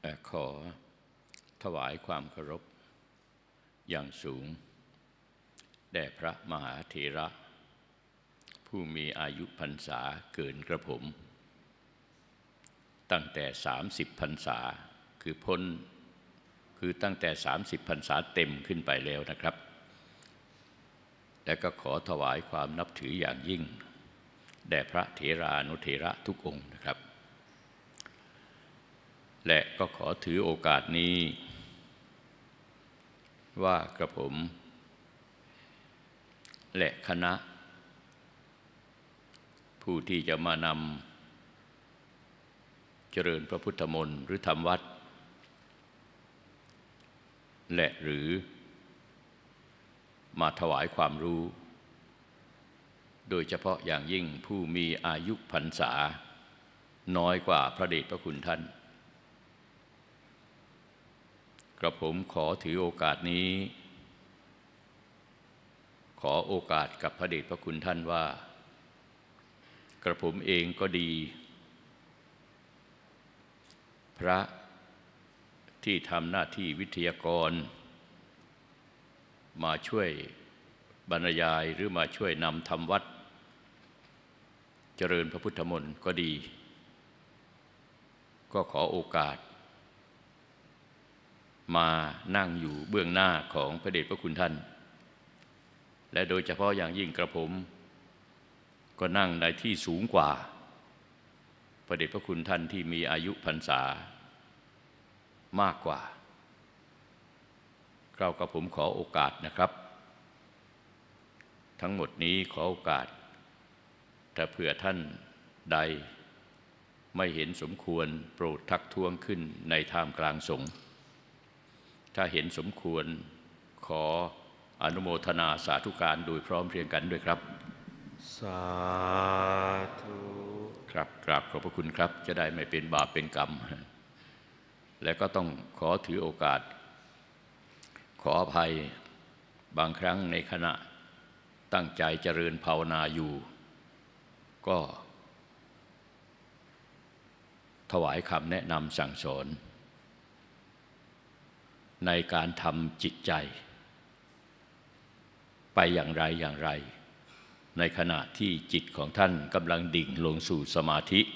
ขอถวายความเคารพอย่างสูงแด่พระมหาเถระผู้มีอายุพรรษาเกินกระผมตั้งแต่30 พรรษาคือตั้งแต่30 พรรษาเต็มขึ้นไปแล้วนะครับและก็ขอถวายความนับถืออย่างยิ่งแด่พระเถรานุเถระทุกองค์นะครับและก็ขอถือโอกาสนี้ว่ากระผมและคณะผู้ที่จะมานำเจริญพระพุทธมนต์หรือทำวัดและหรือมาถวายความรู้โดยเฉพาะอย่างยิ่งผู้มีอายุพรรษาน้อยกว่าพระเดชพระคุณท่านกระผมขอถือโอกาสนี้ขอโอกาสกับพระเดชพระคุณท่านว่ากระผมเองก็ดีพระที่ทำหน้าที่วิทยากรมาช่วยบรรยายหรือมาช่วยนำทำวัดเจริญพระพุทธมนต์ก็ดีก็ขอโอกาสมานั่งอยู่เบื้องหน้าของพระเดชพระคุณท่านและโดยเฉพาะอย่างยิ่งกระผมก็นั่งในที่สูงกว่าพระเดชพระคุณท่านที่มีอายุพรรษามากกว่าเรากับผมขอโอกาสนะครับทั้งหมดนี้ขอโอกาสถ้าเผื่อท่านใดไม่เห็นสมควรโปรดทักท้วงขึ้นในท่ามกลางสงฆ์ถ้าเห็นสมควรขออนุโมทนาสาธุการโดยพร้อมเพรียงกันด้วยครับสาธุครับกราบขอบพระคุณครับจะได้ไม่เป็นบาปเป็นกรรมและก็ต้องขอถือโอกาสขออภัยบางครั้งในขณะตั้งใจเจริญภาวนาอยู่ก็ถวายคำแนะนำสั่งสอนในการทำจิตใจไปอย่างไรในขณะที่จิตของท่านกำลังดิ่งลงสู่สมาธิ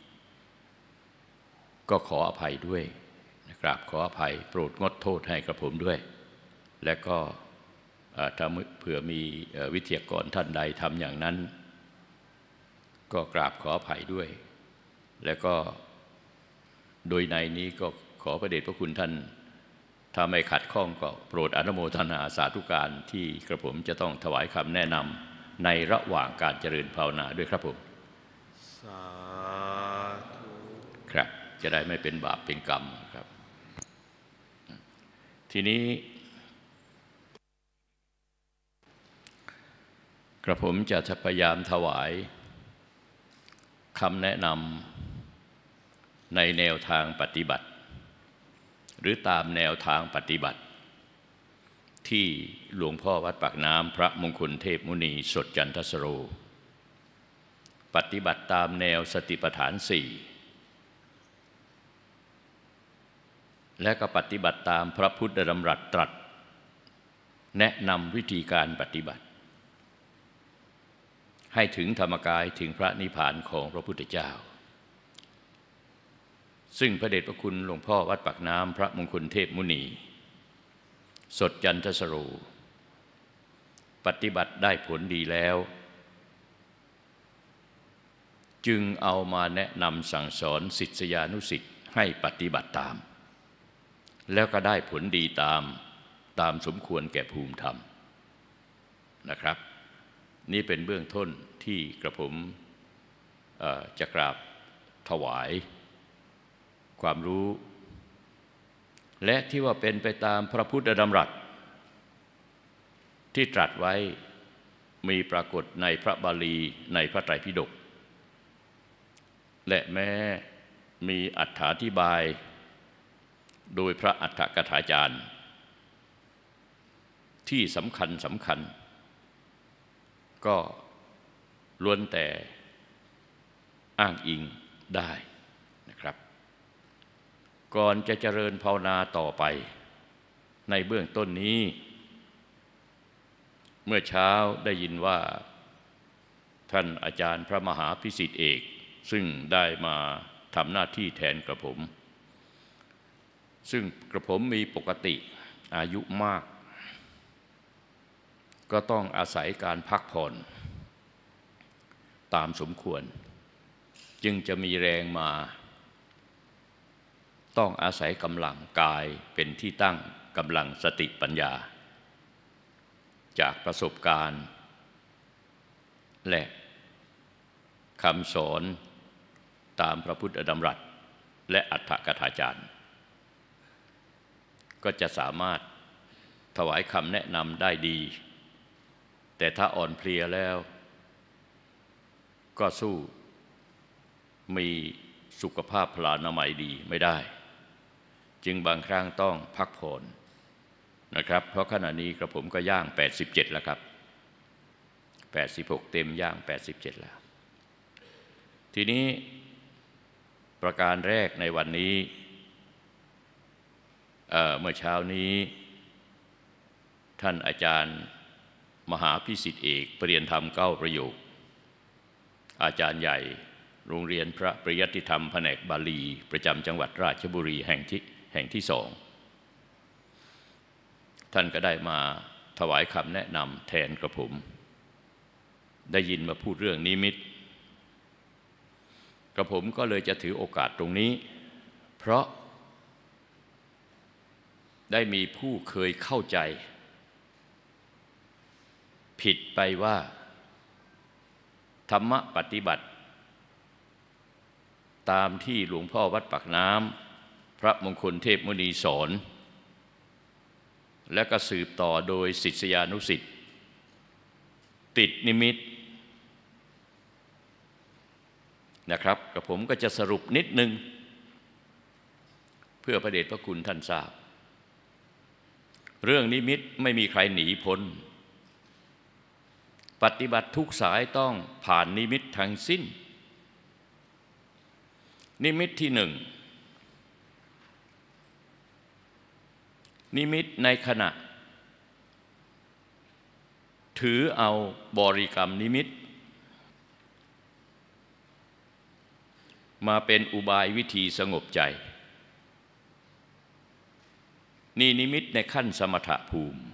ก็ขออภัยด้วยนะครับขออภัยโปรดงดโทษให้กระผมด้วยและก็ถ้าเผื่อมีวิทยากรท่านใดทำอย่างนั้นก็กราบขออภัยด้วยและก็โดยในนี้ก็ขอพระเดชพระคุณท่านถ้าไม่ขัดข้องก็โปรดอนุโมทนาสาธุการที่กระผมจะต้องถวายคำแนะนำในระหว่างการเจริญภาวนาด้วยครับผมสาธุครับจะได้ไม่เป็นบาปเป็นกรรมครับทีนี้กระผมจะพยายามถวายคำแนะนำในแนวทางปฏิบัติหรือตามแนวทางปฏิบัติที่หลวงพ่อวัดปากน้ำพระมงคลเทพมุนีสดจันทสโรปฏิบัติตามแนวสติปัฏฐาน4และก็ปฏิบัติตามพระพุทธดำรัสตรัสแนะนำวิธีการปฏิบัติให้ถึงธรรมกายถึงพระนิพพานของพระพุทธเจ้าซึ่งพระเดชพระคุณหลวงพ่อวัดปากน้ำพระมงคลเทพมุนีสดจันทสโรปฏิบัติได้ผลดีแล้วจึงเอามาแนะนำสั่งสอนศิษยานุศิษย์ให้ปฏิบัติตามแล้วก็ได้ผลดีตามสมควรแก่ภูมิธรรมนะครับนี่เป็นเบื้องต้นที่กระผมจะกราบถวายความรู้และที่ว่าเป็นไปตามพระพุทธดำรัสที่ตรัสไว้มีปรากฏในพระบาลีในพระไตรปิฎกและแม้มีอรรถาธิบายโดยพระอัฏฐกถาจารย์ที่สำคัญก็ล้วนแต่อ้างอิงได้นะครับก่อนจะเจริญภาวนาต่อไปในเบื้องต้นนี้เมื่อเช้าได้ยินว่าท่านอาจารย์พระมหาพิสิทธิเอกซึ่งได้มาทำหน้าที่แทนกระผมซึ่งกระผมมีปกติอายุมากก็ต้องอาศัยการพักผ่อนตามสมควรจึงจะมีแรงมาต้องอาศัยกำลังกายเป็นที่ตั้งกำลังสติปัญญาจากประสบการณ์และคำสอนตามพระพุทธดำรัสและอรรถกถาจารย์ก็จะสามารถถวายคำแนะนำได้ดีแต่ถ้าอ่อนเพลียแล้วก็สู้มีสุขภาพพลานามัยดีไม่ได้จึงบางครั้งต้องพักผ่อนนะครับเพราะขณะนี้กระผมก็ย่าง87แล้วครับ86เต็มย่าง87แล้วทีนี้ประการแรกในวันนี้เมื่อเช้านี้ท่านอาจารย์มหาพิสิทธิเอกปริยธรรม9ประโยคอาจารย์ใหญ่โรงเรียนพระปริยัติธรรมแผนกบาลีประจำจังหวัดราชบุรีแห่งที่2ท่านก็ได้มาถวายคำแนะนำแทนกระผมได้ยินมาพูดเรื่องนิมิตกระผมก็เลยจะถือโอกาสตรงนี้เพราะได้มีผู้เคยเข้าใจผิดไปว่าธรรมะปฏิบัติตามที่หลวงพ่อวัดปากน้ำพระมงคลเทพมุนีสอนและก็สืบต่อโดยศิษยานุศิษย์ติดนิมิตนะครับกับผมก็จะสรุปนิดนึงเพื่อพระเดชพระคุณท่านทราบเรื่องนิมิตไม่มีใครหนีพ้นปฏิบัติทุกสายต้องผ่านนิมิตทั้งสิ้นนิมิตที่หนึ่งนิมิตในขณะถือเอาบริกรรมนิมิตมาเป็นอุบายวิธีสงบใจนี่นิมิตในขั้นสมถะภูมิ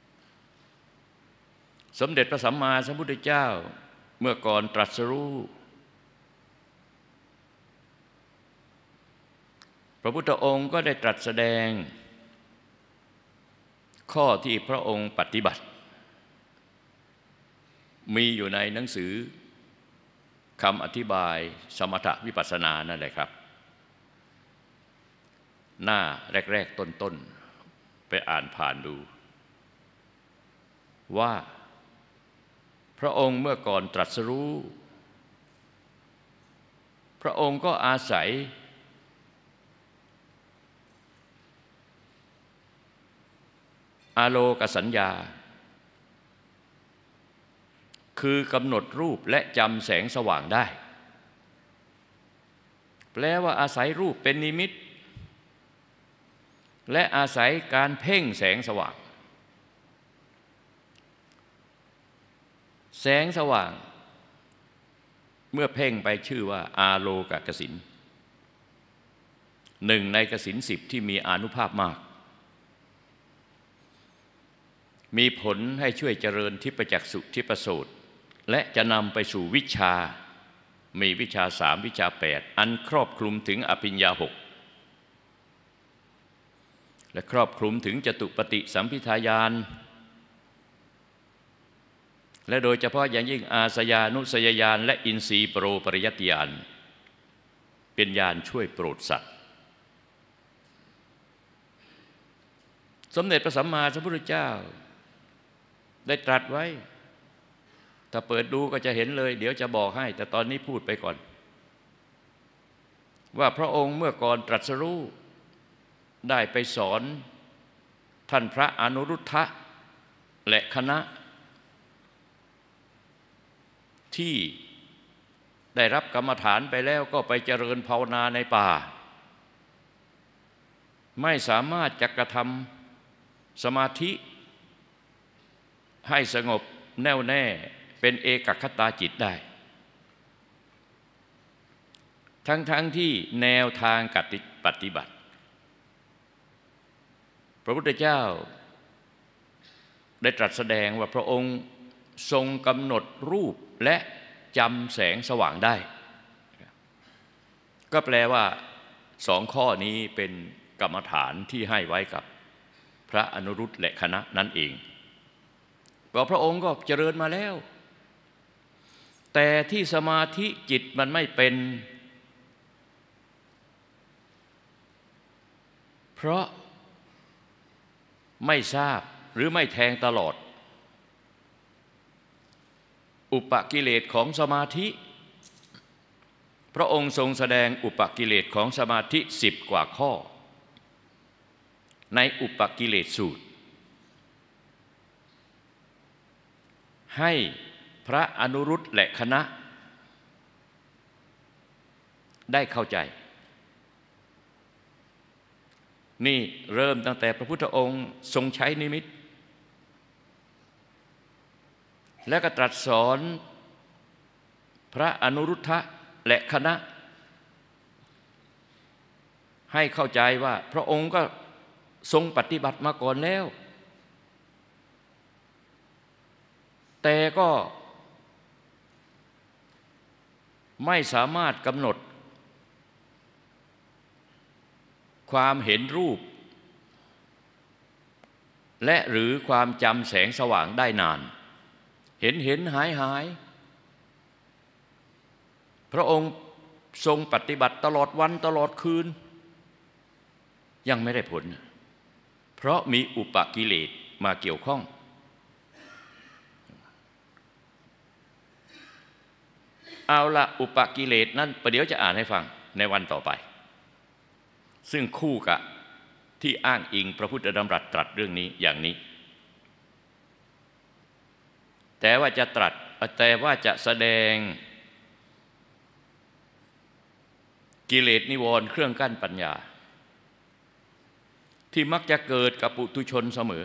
สมเด็จพระสัมมาสัมพุทธเจ้าเมื่อก่อนตรัสรู้พระพุทธองค์ก็ได้ตรัสแสดงข้อที่พระองค์ปฏิบัติมีอยู่ในหนังสือคำอธิบายสมถะวิปัสสนานั่นแหละครับหน้าแรกๆต้นๆไปอ่านผ่านดูว่าพระองค์เมื่อก่อนตรัสรู้พระองค์ก็อาศัยอาโลกสัญญาคือกำหนดรูปและจำแสงสว่างได้แปลว่าอาศัยรูปเป็นนิมิตและอาศัยการเพ่งแสงสว่างแสงสว่างเมื่อเพ่งไปชื่อว่าอาโลกกสิณหนึ่งในกสิณ10ที่มีอานุภาพมากมีผลให้ช่วยเจริญทิพจักษุทิพโสตและจะนำไปสู่วิชามีวิชา3วิชา8อันครอบคลุมถึงอภิญญา6และครอบคลุมถึงจตุปฏิสัมภิทาญาณและโดยเฉพาะอย่างยิ่งอาสยานุสยญาณและอินทรีย์ปโรปริยัติญาณเป็นญาณช่วยโปรดสัตว์สมเด็จพระสัมมาสัมพุทธเจ้าได้ตรัสไว้ถ้าเปิดดูก็จะเห็นเลยเดี๋ยวจะบอกให้แต่ตอนนี้พูดไปก่อนว่าพระองค์เมื่อก่อนตรัสรู้ได้ไปสอนท่านพระอนุรุทธะและคณะที่ได้รับกรรมฐานไปแล้วก็ไปเจริญภาวนาในป่าไม่สามารถจะกระทำสมาธิให้สงบแน่วแน่เป็นเอกคตาจิตได้ทั้งที่แนวทางปฏิบัติพระพุทธเจ้าได้ตรัสแสดงว่าพระองค์ทรงกำหนดรูปและจำแสงสว่างได้ก็แปลว่าสองข้อนี้เป็นกรรมฐานที่ให้ไว้กับพระอนุรุตและคณะนั่นเองเพราะพระองค์ก็เจริญมาแล้วแต่ที่สมาธิจิตมันไม่เป็นเพราะไม่ทราบหรือไม่แทงตลอดอุปกิเลสของสมาธิพระองค์ทรงแสดงอุปกิเลสของสมาธิ10 กว่าข้อในอุปกิเลสสูตรให้พระอนุรุตและคณะได้เข้าใจนี่เริ่มตั้งแต่พระพุทธองค์ทรงใช้นิมิตและก็ตรัสสอนพระอนุรุทธะและคณะให้เข้าใจว่าพระองค์ก็ทรงปฏิบัติมาก่อนแล้วแต่ก็ไม่สามารถกำหนดความเห็นรูปและหรือความจำแสงสว่างได้นานเห็นหายพระองค์ทรงปฏิบัติตลอดวันตลอดคืนยังไม่ได้ผลเพราะมีอุปกิเลสมาเกี่ยวข้องเอาละอุปกิเลสนั้นประเดี๋ยวจะอ่านให้ฟังในวันต่อไปซึ่งคู่กับที่อ้างอิงพระพุทธดำรัสตรัสเรื่องนี้อย่างนี้แต่ว่าจะแสดงกิเลสนิวรณ์เครื่องกั้นปัญญาที่มักจะเกิดกับปุถุชนเสมอ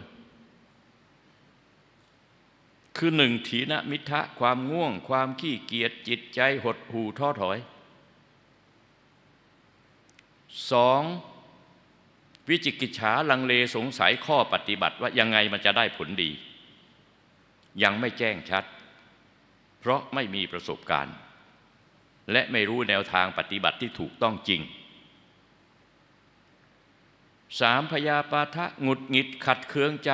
คือ1ถีนมิทธะความง่วงความขี้เกียจจิตใจหดหู่ท้อถอย2วิจิกิจฉาลังเลสงสัยข้อปฏิบัติว่ายังไงมันจะได้ผลดียังไม่แจ้งชัดเพราะไม่มีประสบการณ์และไม่รู้แนวทางปฏิบัติที่ถูกต้องจริง3พยาปาทะหงุดหงิดขัดเคืองใจ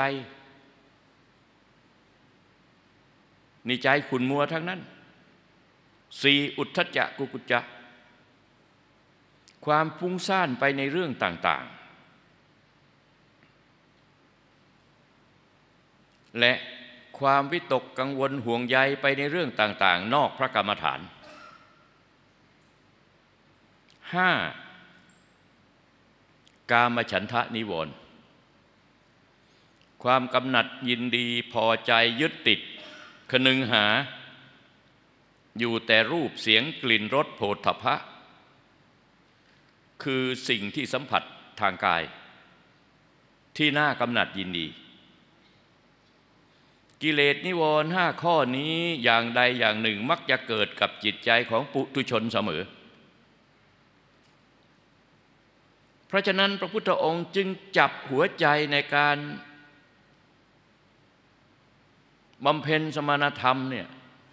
นี่ใจขุ่นมัวทั้งนั้น4อุทธัจจะกุกุจจะความฟุ้งซ่านไปในเรื่องต่างๆและความวิตกกังวลห่วงใยไปในเรื่องต่างๆนอกพระกรรมฐาน5กามฉันทะนิวรณ์ความกำหนัดยินดีพอใจยึดติดคนึงหาอยู่แต่รูปเสียงกลิ่นรสโผฏฐัพพะคือสิ่งที่สัมผัสทางกายที่น่ากำหนัดยินดีกิเลสนิวรณ์5ข้อนี้อย่างใดอย่างหนึ่งมักจะเกิดกับจิตใจของปุถุชนเสมอเพราะฉะนั้นพระพุทธองค์จึงจับหัวใจในการบำเพ็ญสมณธรรมเนี่ย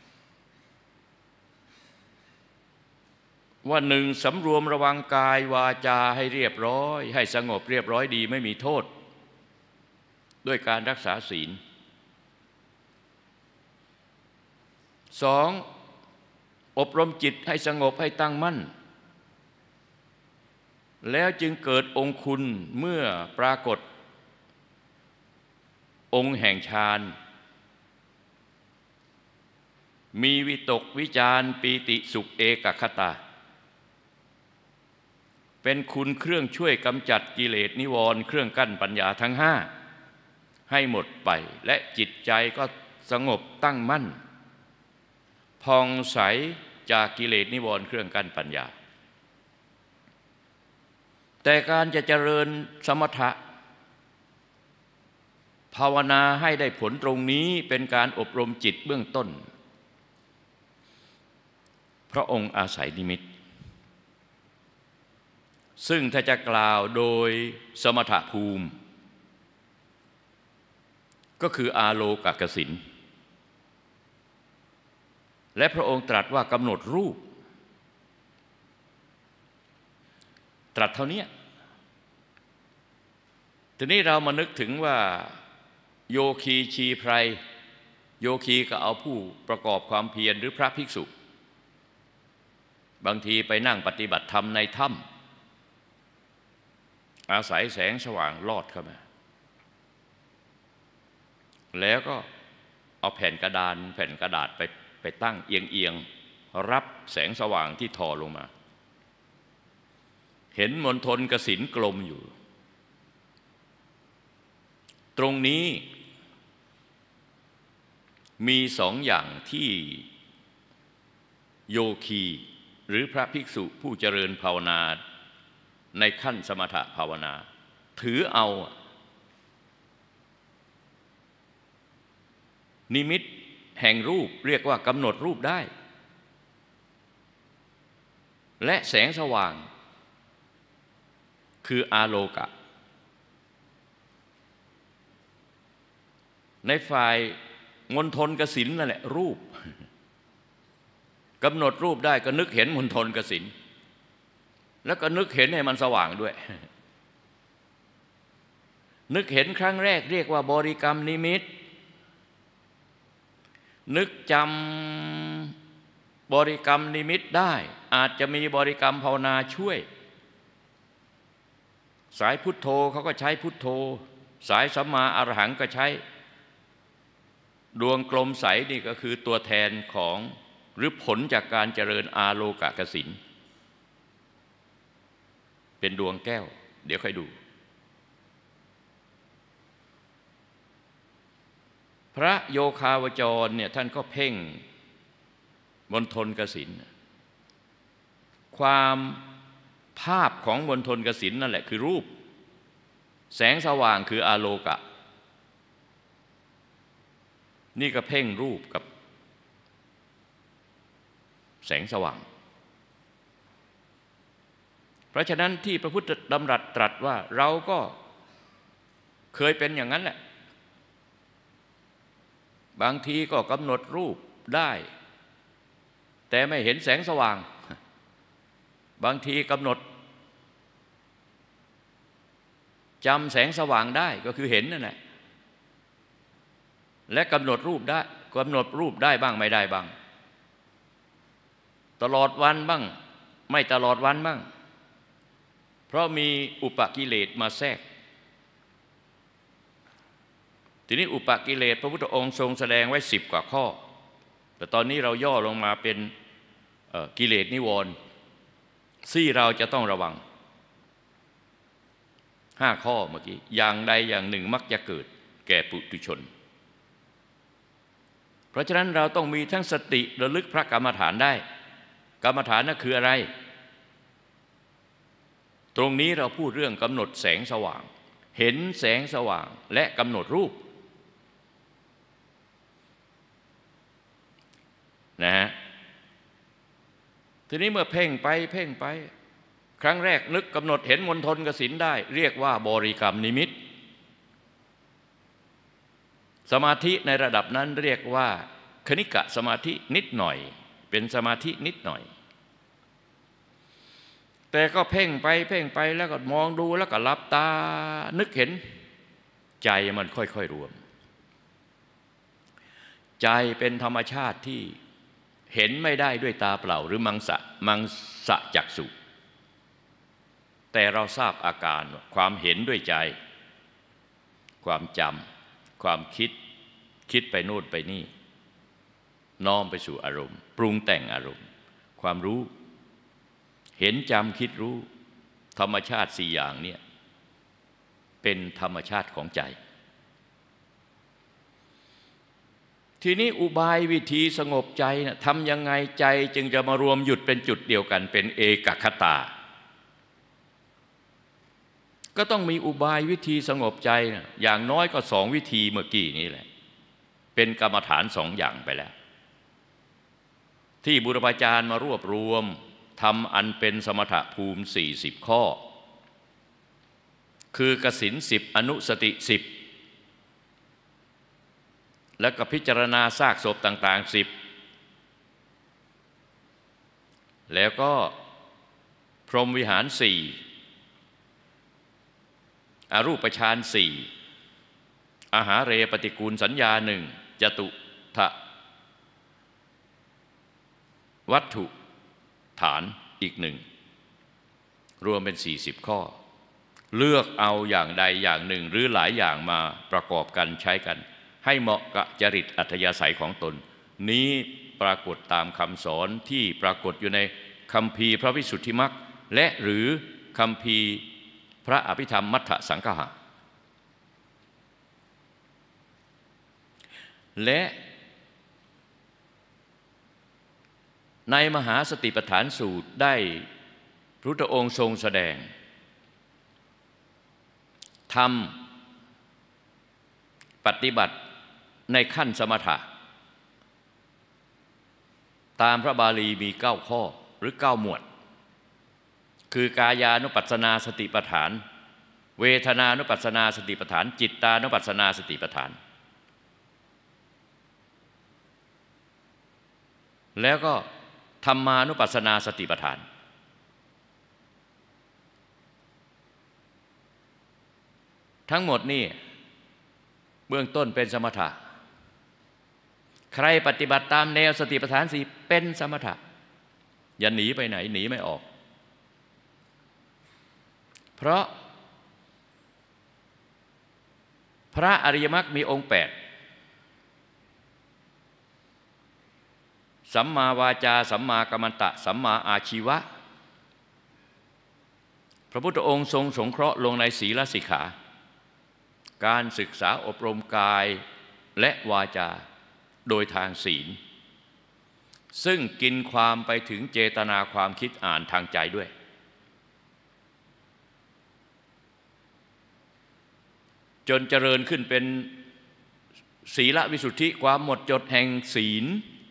ว่า1สำรวมระวังกายวาจาให้เรียบร้อยให้สงบเรียบร้อยดีไม่มีโทษด้วยการรักษาศีล2อบรมจิตให้สงบให้ตั้งมั่นแล้วจึงเกิดองค์คุณเมื่อปรากฏองค์แห่งฌานมีวิตกวิจารปีติสุขเอกคตาเป็นคุณเครื่องช่วยกำจัดกิเลสนิวรณ์เครื่องกั้นปัญญาทั้ง5ให้หมดไปและจิตใจก็สงบตั้งมั่นผ่องใสจากกิเลสนิวรณ์เครื่องกั้นปัญญาแต่การจะเจริญสมถะภาวนาให้ได้ผลตรงนี้เป็นการอบรมจิตเบื้องต้นพระองค์อาศัยนิมิตซึ่งถ้าจะกล่าวโดยสมถะภูมิก็คืออาโลกกสิณและพระองค์ตรัสว่ากำหนดรูปตรัสเท่านี้ทีนี้เรามานึกถึงว่าโยคีชีไพรโยคีก็เอาผู้ประกอบความเพียรหรือพระภิกษุบางทีไปนั่งปฏิบัติธรรมในถ้ำอาศัยแสงสว่างลอดเข้ามาแล้วก็เอาแผ่นกระดาษไปตั้งเอียงรับแสงสว่างที่ทอลงมาเห็นมณฑลกสิณกลมอยู่ตรงนี้มีสองอย่างที่โยคีหรือพระภิกษุผู้เจริญภาวนาในขั้นสมถภาวนาถือเอานิมิตแห่งรูปเรียกว่ากำหนดรูปได้และแสงสว่างคืออาโลกะในฝ่ายมณฑลกสิณนั่นแหละรูปกำหนดรูปได้ก็นึกเห็นมณฑลกสิณแล้วก็นึกเห็นให้มันสว่างด้วยนึกเห็นครั้งแรกเรียกว่าบริกรรมนิมิตนึกจำบริกรรมนิมิตได้อาจจะมีบริกรรมภาวนาช่วยสายพุทโธเขาก็ใช้พุทโธสายสัมมาอรหังก็ใช้ดวงกลมใสนี่ก็คือตัวแทนของหรือผลจากการเจริญอาโลกกสิณเป็นดวงแก้วเดี๋ยวค่อยดูพระโยคาวจรเนี่ยท่านก็เพ่งมณฑลกสิณความภาพของมณฑลกสิณนั่นแหละคือรูปแสงสว่างคืออาโลกะนี่ก็เพ่งรูปกับแสงสว่างเพราะฉะนั้นที่พระพุทธดำรัสตรัสว่าเราก็เคยเป็นอย่างนั้นแหละบางทีก็กำหนดรูปได้แต่ไม่เห็นแสงสว่างบางทีกำหนดจำแสงสว่างได้ก็คือเห็นนั่นแหละและกำหนดรูปได้บ้างไม่ได้บ้างตลอดวันบ้างไม่ตลอดวันบ้างเพราะมีอุปกิเลสมาแทรกทีนี้อุปกิเลสพระพุทธองค์ทรงแสดงไว้10 กว่าข้อแต่ตอนนี้เราย่อลงมาเป็นกิเลสนิวรณ์ที่เราจะต้องระวัง5 ข้อเมื่อกี้อย่างใดอย่างหนึ่งมักจะเกิดแก่ปุถุชนเพราะฉะนั้นเราต้องมีทั้งสติระลึกพระกรรมฐานได้กรรมฐานนั่นคืออะไรตรงนี้เราพูดเรื่องกำหนดแสงสว่างเห็นแสงสว่างและกำหนดรูปนะฮะทีนี้เมื่อเพ่งไปครั้งแรกนึกกำหนดเห็นมณฑลกสิณได้เรียกว่าบริกรรมนิมิตสมาธิในระดับนั้นเรียกว่าคณิกะสมาธินิดหน่อยเป็นสมาธินิดหน่อยแต่ก็เพ่งไปแล้วก็มองดูแล้วก็หลับตานึกเห็นใจมันค่อยๆรวมใจเป็นธรรมชาติที่เห็นไม่ได้ด้วยตาเปล่าหรือมังสะจักษุแต่เราทราบอาการความเห็นด้วยใจความจำความคิดไปโน่นไปนี่น้อมไปสู่อารมณ์ปรุงแต่งอารมณ์ความรู้เห็นจำคิดรู้ธรรมชาติ4 อย่างเนี่ยเป็นธรรมชาติของใจทีนี้อุบายวิธีสงบใจนะทำยังไงใจจึงจะมารวมหยุดเป็นจุดเดียวกันเป็นเอกคตาก็ต้องมีอุบายวิธีสงบใจนะอย่างน้อยก็2 วิธีเมื่อกี้นี้แหละเป็นกรรมฐาน2 อย่างไปแล้วที่บุรพาจารย์มารวบรวมทำอันเป็นสมถภูมิ40 ข้อคือกสิณ10อนุสติ10แล้วก็พิจารณาซากศพต่างๆ10แล้วก็พรหมวิหาร4อรูปฌาน4อาหาเรปฏิกูลสัญญา1จตุถะวัตถุฐานอีก1รวมเป็น40 ข้อเลือกเอาอย่างใดอย่างหนึ่งหรือหลายอย่างมาประกอบกันใช้กันให้เหมาะกับจริตอัธยาศัยของตนนี้ปรากฏตามคำสอนที่ปรากฏอยู่ในคัมภีร์พระวิสุทธิมรรคและหรือคัมภีร์พระอภิธรรมมัทธสังฆะและในมหาสติปัฏฐานสูตรได้พระพุทธองค์ทรงแสดงทำปฏิบัติในขั้นสมถะตามพระบาลีมี9 ข้อหรือ9 หมวดคือกายานุปัสสนาสติปัฏฐานเวทนานุปัสสนาสติปัฏฐานจิตตานุปัสสนาสติปัฏฐานแล้วก็ธรรมานุปัสสนาสติปัฏฐานทั้งหมดนี่เบื้องต้นเป็นสมถะใครปฏิบัติตามแนวสติปัฏฐาน4เป็นสมถะอย่าหนีไปไหนหนีไม่ออกเพราะพระอริยมรรคมีองค์8สัมมาวาจาสัมมากัมมันตะสัมมาอาชีวะพระพุทธองค์ทรงสงเคราะห์ลงในศีลสิกขาการศึกษาอบรมกายและวาจาโดยทางศีลซึ่งกินความไปถึงเจตนาความคิดอ่านทางใจด้วยจนเจริญขึ้นเป็นศีลวิสุทธิความหมดจดแห่งศีล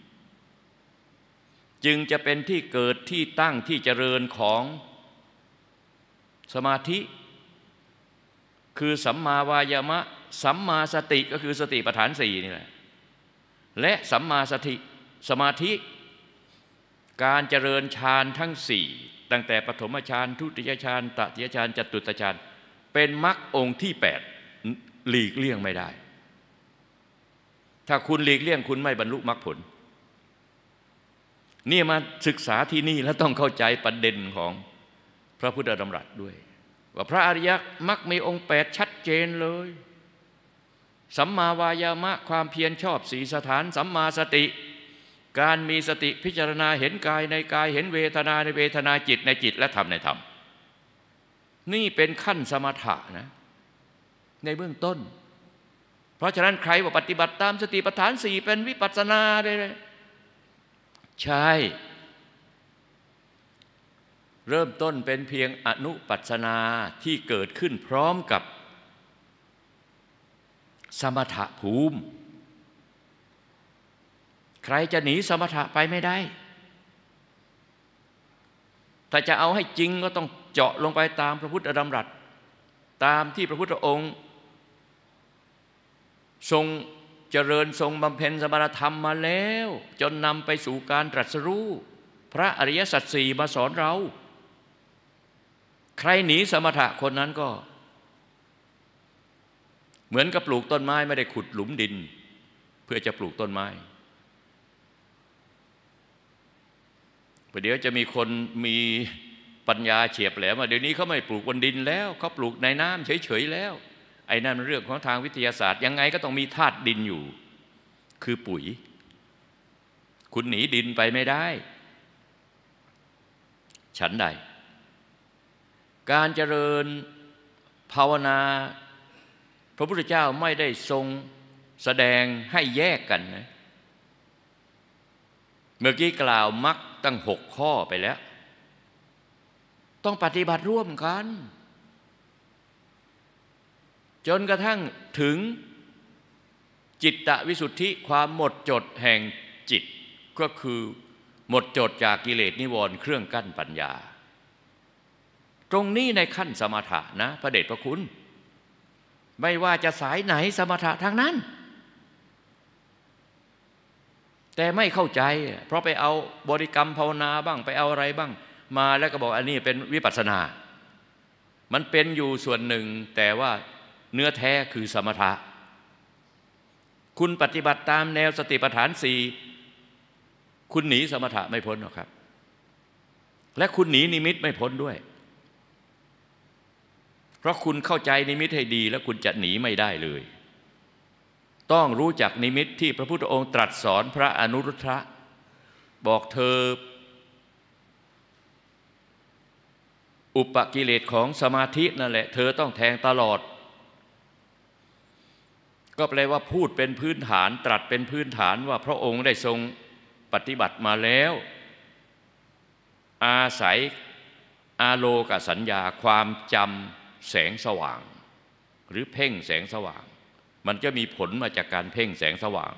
จึงจะเป็นที่เกิดที่ตั้งที่เจริญของสมาธิคือสัมมาวายามะสัมมาสติก็คือสติปัฏฐาน4นี่แหละและสัมมาสมาธิการเจริญฌานทั้ง4ตั้งแต่ปฐมฌานทุติยฌานตติยฌานจตุตฌานเป็นมรรคองค์ที่8หลีกเลี่ยงไม่ได้ถ้าคุณหลีกเลี่ยงคุณไม่บรรลุมรรคผลนี่มาศึกษาที่นี่แล้วต้องเข้าใจประเด็นของพระพุทธดำรัสด้วยว่าพระอริยมรรคมีองค์8ชัดเจนเลยสัมมาวายามะความเพียรชอบ4 สถานสัมมาสติการมีสติพิจารณาเห็นกายในกายเห็นเวทนาในเวทนาจิตในจิตและธรรมในธรรมนี่เป็นขั้นสมถะนะในเบื้องต้นเพราะฉะนั้นใครว่าปฏิบัติตามสติปัฏฐาน4เป็นวิปัสสนาเลยใช่เริ่มต้นเป็นเพียงอนุปัสสนาที่เกิดขึ้นพร้อมกับสมถะภูมิใครจะหนีสมถะไปไม่ได้ถ้าจะเอาให้จริงก็ต้องเจาะลงไปตามพระพุทธดำรัสตามที่พระพุทธองค์ทรงเจริญทรงบำเพ็ญสมณธรรมมาแล้วจนนำไปสู่การตรัสรู้พระอริยสัจ4มาสอนเราใครหนีสมถะคนนั้นก็เหมือนกับปลูกต้นไม้ไม่ได้ขุดหลุมดินเพื่อจะปลูกต้นไม้ประเดี๋ยวจะมีคนมีปัญญาเฉียบแหลมว่าเดี๋ยวนี้เขาไม่ปลูกบนดินแล้วเขาปลูกในน้ำเฉยๆแล้วไอ้นั่นเป็นเรื่องของทางวิทยาศาสตร์ยังไงก็ต้องมีธาตุดินอยู่คือปุ๋ยคุณหนีดินไปไม่ได้ฉันใดการเจริญภาวนาพระพุทธเจ้าไม่ได้ทรงแสดงให้แยกกันนะเมื่อกี้กล่าวมรรคตั้ง6 ข้อไปแล้วต้องปฏิบัติร่วมกันจนกระทั่งถึงจิตตวิสุทธิความหมดจดแห่งจิตก็คือหมดจดจากกิเลสนิวรณ์เครื่องกั้นปัญญาตรงนี้ในขั้นสมถะนะพระเดชพระคุณไม่ว่าจะสายไหนสมถะทางนั้นแต่ไม่เข้าใจเพราะไปเอาบริกรรมภาวนาบ้างไปเอาอะไรบ้างมาแล้วก็บอกอันนี้เป็นวิปัสสนามันเป็นอยู่ส่วนหนึ่งแต่ว่าเนื้อแท้คือสมถะคุณปฏิบัติตามแนวสติปัฏฐานสี่คุณหนีสมถะไม่พ้นหรอกครับและคุณหนีนิมิตไม่พ้นด้วยเพราะคุณเข้าใจนิมิตให้ดีแล้วคุณจะหนีไม่ได้เลยต้องรู้จักนิมิตที่พระพุทธองค์ตรัสสอนพระอนุรุทธะบอกเธออุปกิเลสของสมาธินั่นแหละเธอต้องแทงตลอดก็แปลว่าพูดเป็นพื้นฐานตรัสเป็นพื้นฐานว่าพระองค์ได้ทรงปฏิบัติมาแล้วอาศัยอาโลกสัญญาความจำแสงสว่างหรือเพ่งแสงสว่างมันจะมีผลมาจากการเพ่งแสงสว่าง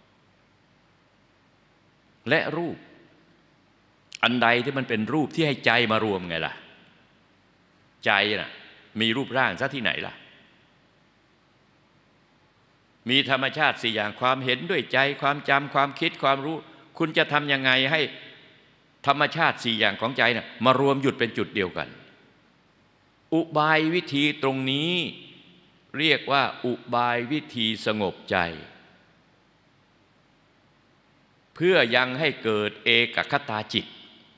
และรูปอันใดที่มันเป็นรูปที่ให้ใจมารวมไงล่ะใจน่ะมีรูปร่างซะที่ไหนล่ะมีธรรมชาติสี่อย่างความเห็นด้วยใจความจำความคิดความรู้คุณจะทำยังไงให้ธรรมชาติสี่อย่างของใจน่ะมารวมหยุดเป็นจุดเดียวกันอุบายวิธีตรงนี้เรียกว่าอุบายวิธีสงบใจเพื่อยังให้เกิดเอกคตาจิต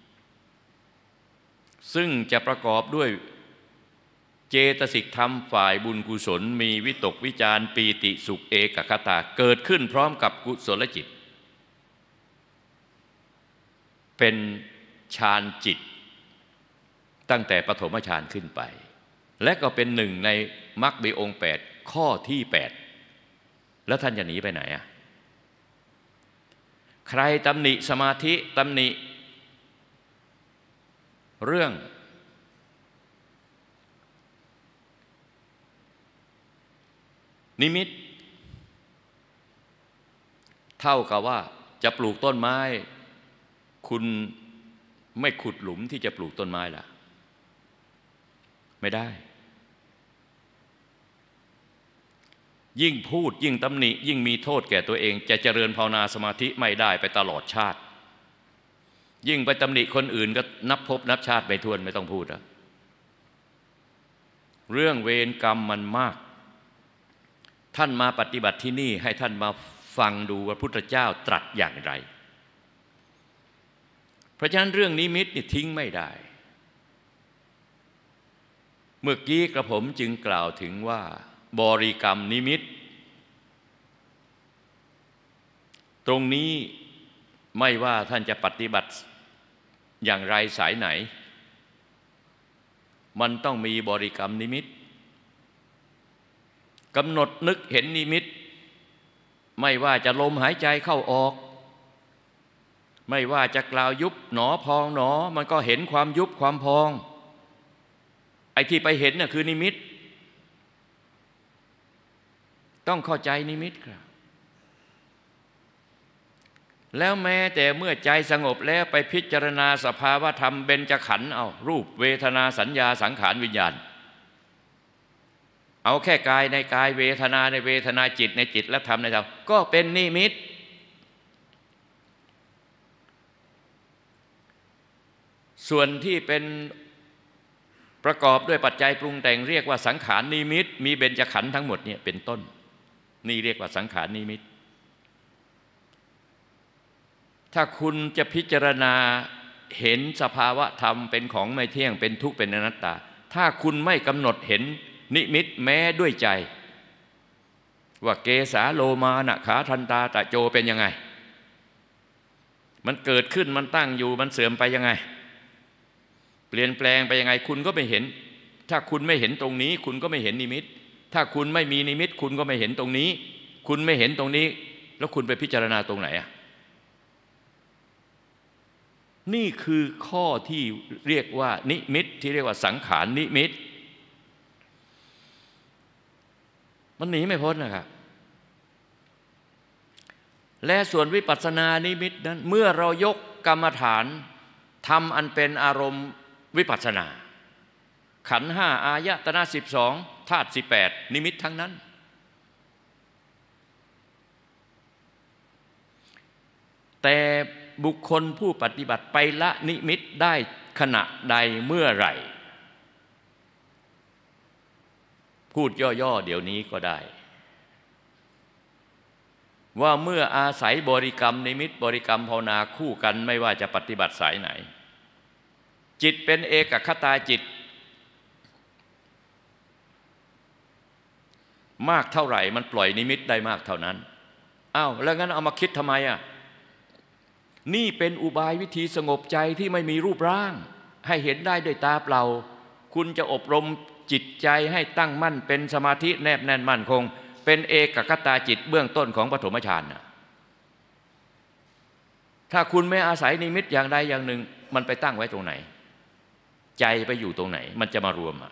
ซึ่งจะประกอบด้วยเจตสิกธรรมฝ่ายบุญกุศลมีวิตกวิจารปีติสุขเอกคตาเกิดขึ้นพร้อมกับกุศลจิตเป็นฌานจิตตั้งแต่ปฐมฌานขึ้นไปและก็เป็นหนึ่งในมรรคมีองค์8ข้อที่8แล้วท่านจะหนีไปไหนอ่ะใครตำหนิสมาธิตำหนิเรื่องนิมิตเท่ากับว่าจะปลูกต้นไม้คุณไม่ขุดหลุมที่จะปลูกต้นไม้ล่ะไม่ได้ยิ่งพูดยิ่งตำหนิยิ่งมีโทษแก่ตัวเองจะเจริญภาวนาสมาธิไม่ได้ไปตลอดชาติยิ่งไปตำหนิคนอื่นก็นับภพนับชาติไม่ถ้วนไม่ต้องพูดเรื่องเวรกรรมมันมากท่านมาปฏิบัติที่นี่ให้ท่านมาฟังดูว่าพุทธเจ้าตรัสอย่างไรเพราะฉะนั้นเรื่องนิมิตนี่ทิ้งไม่ได้เมื่อกี้กระผมจึงกล่าวถึงว่าบริกรรมนิมิตตรงนี้ไม่ว่าท่านจะปฏิบัติอย่างไรสายไหนมันต้องมีบริกรรมนิมิตกำหนดนึกเห็นนิมิตไม่ว่าจะลมหายใจเข้าออกไม่ว่าจะกล่าวยุบหนอพองหนอมันก็เห็นความยุบความพองไอ้ที่ไปเห็นน่ะคือนิมิตต้องเข้าใจนิมิตครับแล้วแม้แต่เมื่อใจสงบแล้วไปพิจารณาสภาวะธรรมเบญจขันธ์เอารูปเวทนาสัญญาสังขารวิญญาณเอาแค่กายในกายเวทนาในเวทนาจิตในจิตและธรรมในธรรมก็เป็นนิมิตส่วนที่เป็นประกอบด้วยปัจจัยปรุงแต่งเรียกว่าสังขารนิมิตมีเบญจขันธ์ทั้งหมดเนี่ยเป็นต้นนี่เรียกว่าสังขารนิมิตถ้าคุณจะพิจารณาเห็นสภาวะธรรมเป็นของไม่เที่ยงเป็นทุกข์เป็นอนัตตาถ้าคุณไม่กำหนดเห็นนิมิตแม้ด้วยใจว่าเกสาโลมานะขาทันตาตะโจเป็นยังไงมันเกิดขึ้นมันตั้งอยู่มันเสื่อมไปยังไงเปลี่ยนแปลงไปยังไงคุณก็ไม่เห็นถ้าคุณไม่เห็นตรงนี้คุณก็ไม่เห็นนิมิตถ้าคุณไม่มีนิมิตคุณก็ไม่เห็นตรงนี้คุณไม่เห็นตรงนี้แล้วคุณไปพิจารณาตรงไหนอ่ะนี่คือข้อที่เรียกว่านิมิตที่เรียกว่าสังขารนิมิตมันหนีไม่พ้นนะครับและส่วนวิปัสสนานิมิตนั้นเมื่อเรายกกรรมฐานทำอันเป็นอารมณ์วิปัสสนาขันธ์ห้าอายตนะ12ธาตุ18นิมิตทั้งนั้นแต่บุคคลผู้ปฏิบัติไปละนิมิตได้ขณะใดเมื่อไหร่พูดย่อๆเดี๋ยวนี้ก็ได้ว่าเมื่ออาศัยบริกรรมนิมิตบริกรรมภาวนาคู่กันไม่ว่าจะปฏิบัติสายไหนจิตเป็นเอกคตาจิตมากเท่าไหร่มันปล่อยนิมิตได้มากเท่านั้นอ้าวแล้วงั้นเอามาคิดทำไมอ่ะนี่เป็นอุบายวิธีสงบใจที่ไม่มีรูปร่างให้เห็นได้ด้วยตาเปล่าคุณจะอบรมจิตใจให้ตั้งมั่นเป็นสมาธิแนบแน่นมั่นคงเป็นเอกคตาจิตเบื้องต้นของปฐมฌานนะถ้าคุณไม่อาศัยนิมิตอย่างใดอย่างหนึ่งมันไปตั้งไว้ตรงไหนใจไปอยู่ตรงไหนมันจะมารวม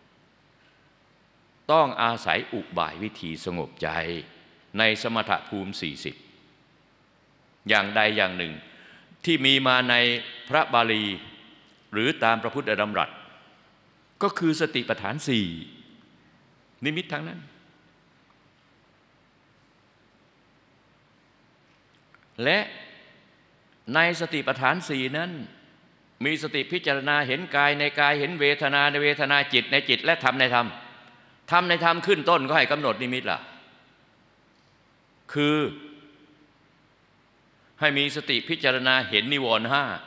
ต้องอาศัยอุบายวิธีสงบใจในสมถภูมิ40อย่างใดอย่างหนึ่งที่มีมาในพระบาลีหรือตามพระพุทธดำรัสก็คือสติปัฏฐาน4นิมิตทั้งนั้นและในสติปัฏฐาน4นั้นมีสติพิจารณาเห็นกายในกายเห็นเวทนาในเวทนาจิตในจิตและธรรมในธรรมธรรมในธรรมขึ้นต้นก็ให้กำหนดนิมิตล่ะคือให้มีสติพิจารณาเห็นนิวรณ์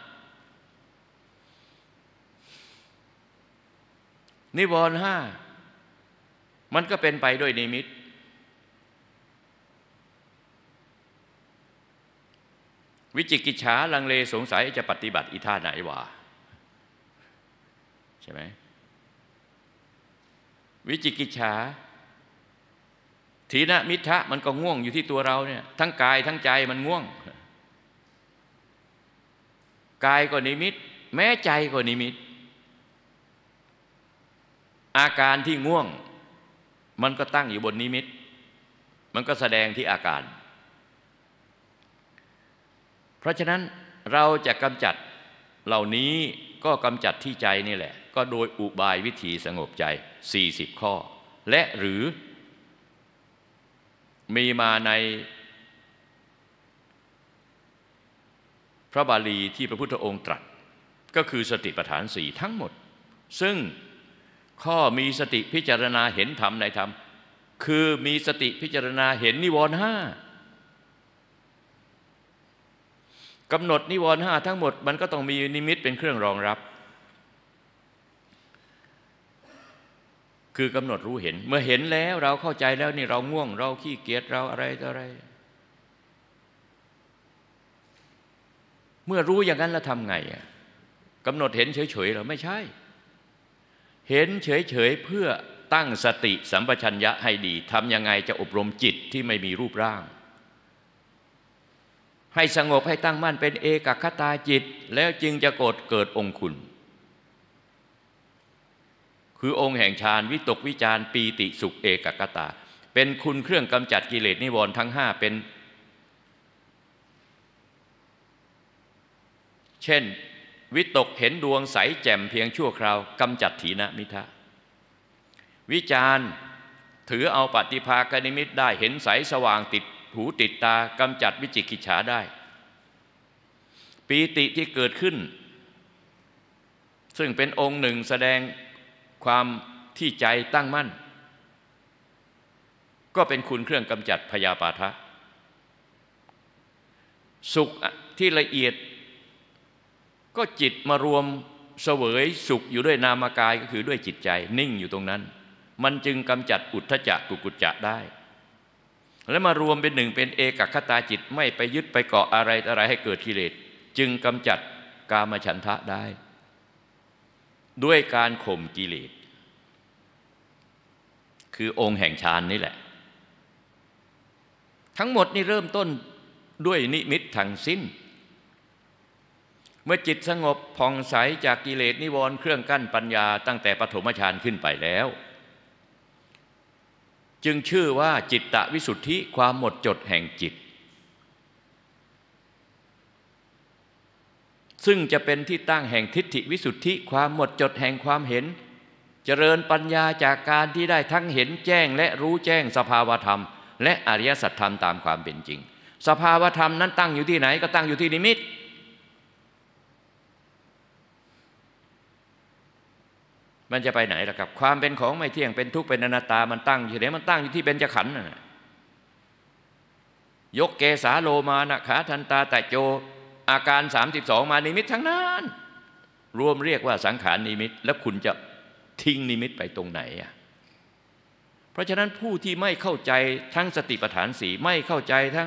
5นิวรณ์5มันก็เป็นไปด้วยนิมิตวิจิกิจฉาลังเลสงสัยจะปฏิบัติอีท่าไหนวะใช่ไหมวิจิกิจฉาถีนมิทธะมันก็ง่วงอยู่ที่ตัวเราเนี่ยทั้งกายทั้งใจมันง่วงกายก็นิมิตแม้ใจก็นิมิตอาการที่ง่วงมันก็ตั้งอยู่บนนิมิตมันก็แสดงที่อาการเพราะฉะนั้นเราจะกำจัดเหล่านี้ก็กำจัดที่ใจนี่แหละก็โดยอุบายวิธีสงบใจ40ข้อและหรือมีมาในพระบาลีที่พระพุทธองค์ตรัสก็คือสติปัฏฐาน4ทั้งหมดซึ่งข้อมีสติพิจารณาเห็นธรรมในธรรมคือมีสติพิจารณาเห็นนิวรณ์5กำหนดนิวรณ์5ทั้งหมดมันก็ต้องมีนิมิตเป็นเครื่องรองรับคือกำหนดรู้เห็นเมื่อเห็นแล้วเราเข้าใจแล้วนี่เราง่วงเราขี้เกียจเราอะไรต่ออะไรเมื่อรู้อย่างนั้นแล้วทำไงกำหนดเห็นเฉยๆหรือไม่ใช่เห็นเฉยๆเพื่อตั้งสติสัมปชัญญะให้ดีทำยังไงจะอบรมจิตที่ไม่มีรูปร่างให้สงบให้ตั้งมั่นเป็นเอกคตาจิตแล้วจึงจะเกิดองค์คุณคือองค์แห่งฌานวิตกวิจารปีติสุขเอกคตาเป็นคุณเครื่องกำจัดกิเลสนิวรณ์ทั้ง5เป็นเช่นวิตกเห็นดวงใสแจ่มเพียงชั่วคราวกำจัดถีนมิทธะวิจารถือเอาปฏิภาคนิมิตได้เห็นใสสว่างติดหูติดตากำจัดวิจิกิจฉาได้ปีติที่เกิดขึ้นซึ่งเป็นองค์หนึ่งแสดงความที่ใจตั้งมั่นก็เป็นคุณเครื่องกำจัดพยาปาทะสุขที่ละเอียดก็จิตมารวมเสวยสุขอยู่ด้วยนามกายก็คือด้วยจิตใจนิ่งอยู่ตรงนั้นมันจึงกำจัดอุทธัจจะกุกุจจะได้และมารวมเป็นหนึ่งเป็นเอกคตาจิตไม่ไปยึดไปเกาะอะไรให้เกิดกิเลสจึงกำจัดกามฉันทะได้ด้วยการข่มกิเลสคือองค์แห่งฌานนี่แหละทั้งหมดนี่เริ่มต้นด้วยนิมิตทั้งสิ้นเมื่อจิตสงบผ่องใสจากกิเลสนิวรณ์เครื่องกั้นปัญญาตั้งแต่ปฐมฌานขึ้นไปแล้วจึงชื่อว่าจิตตวิสุทธิความหมดจดแห่งจิตซึ่งจะเป็นที่ตั้งแห่งทิฏฐิวิสุทธิความหมดจดแห่งความเห็นเจริญปัญญาจากการที่ได้ทั้งเห็นแจ้งและรู้แจ้งสภาวธรรมและอริยสัจธรรมตามความเป็นจริงสภาวธรรมนั้นตั้งอยู่ที่ไหนก็ตั้งอยู่ที่นิมิตมันจะไปไหนล่ะครับความเป็นของไม่เที่ยงเป็นทุกข์เป็นอนัตตามันตั้งอยู่ไหนมันตั้งอยู่ที่เบญจขันธ์น่ะยกเกสาโลมานะขาทันตาตะโจอาการ32มานิมิตทั้งนั้นรวมเรียกว่าสังขารนิมิตแล้วคุณจะทิ้งนิมิตไปตรงไหนอ่ะเพราะฉะนั้นผู้ที่ไม่เข้าใจทั้งสติปัฏฐานสี่ไม่เข้าใจทั้ง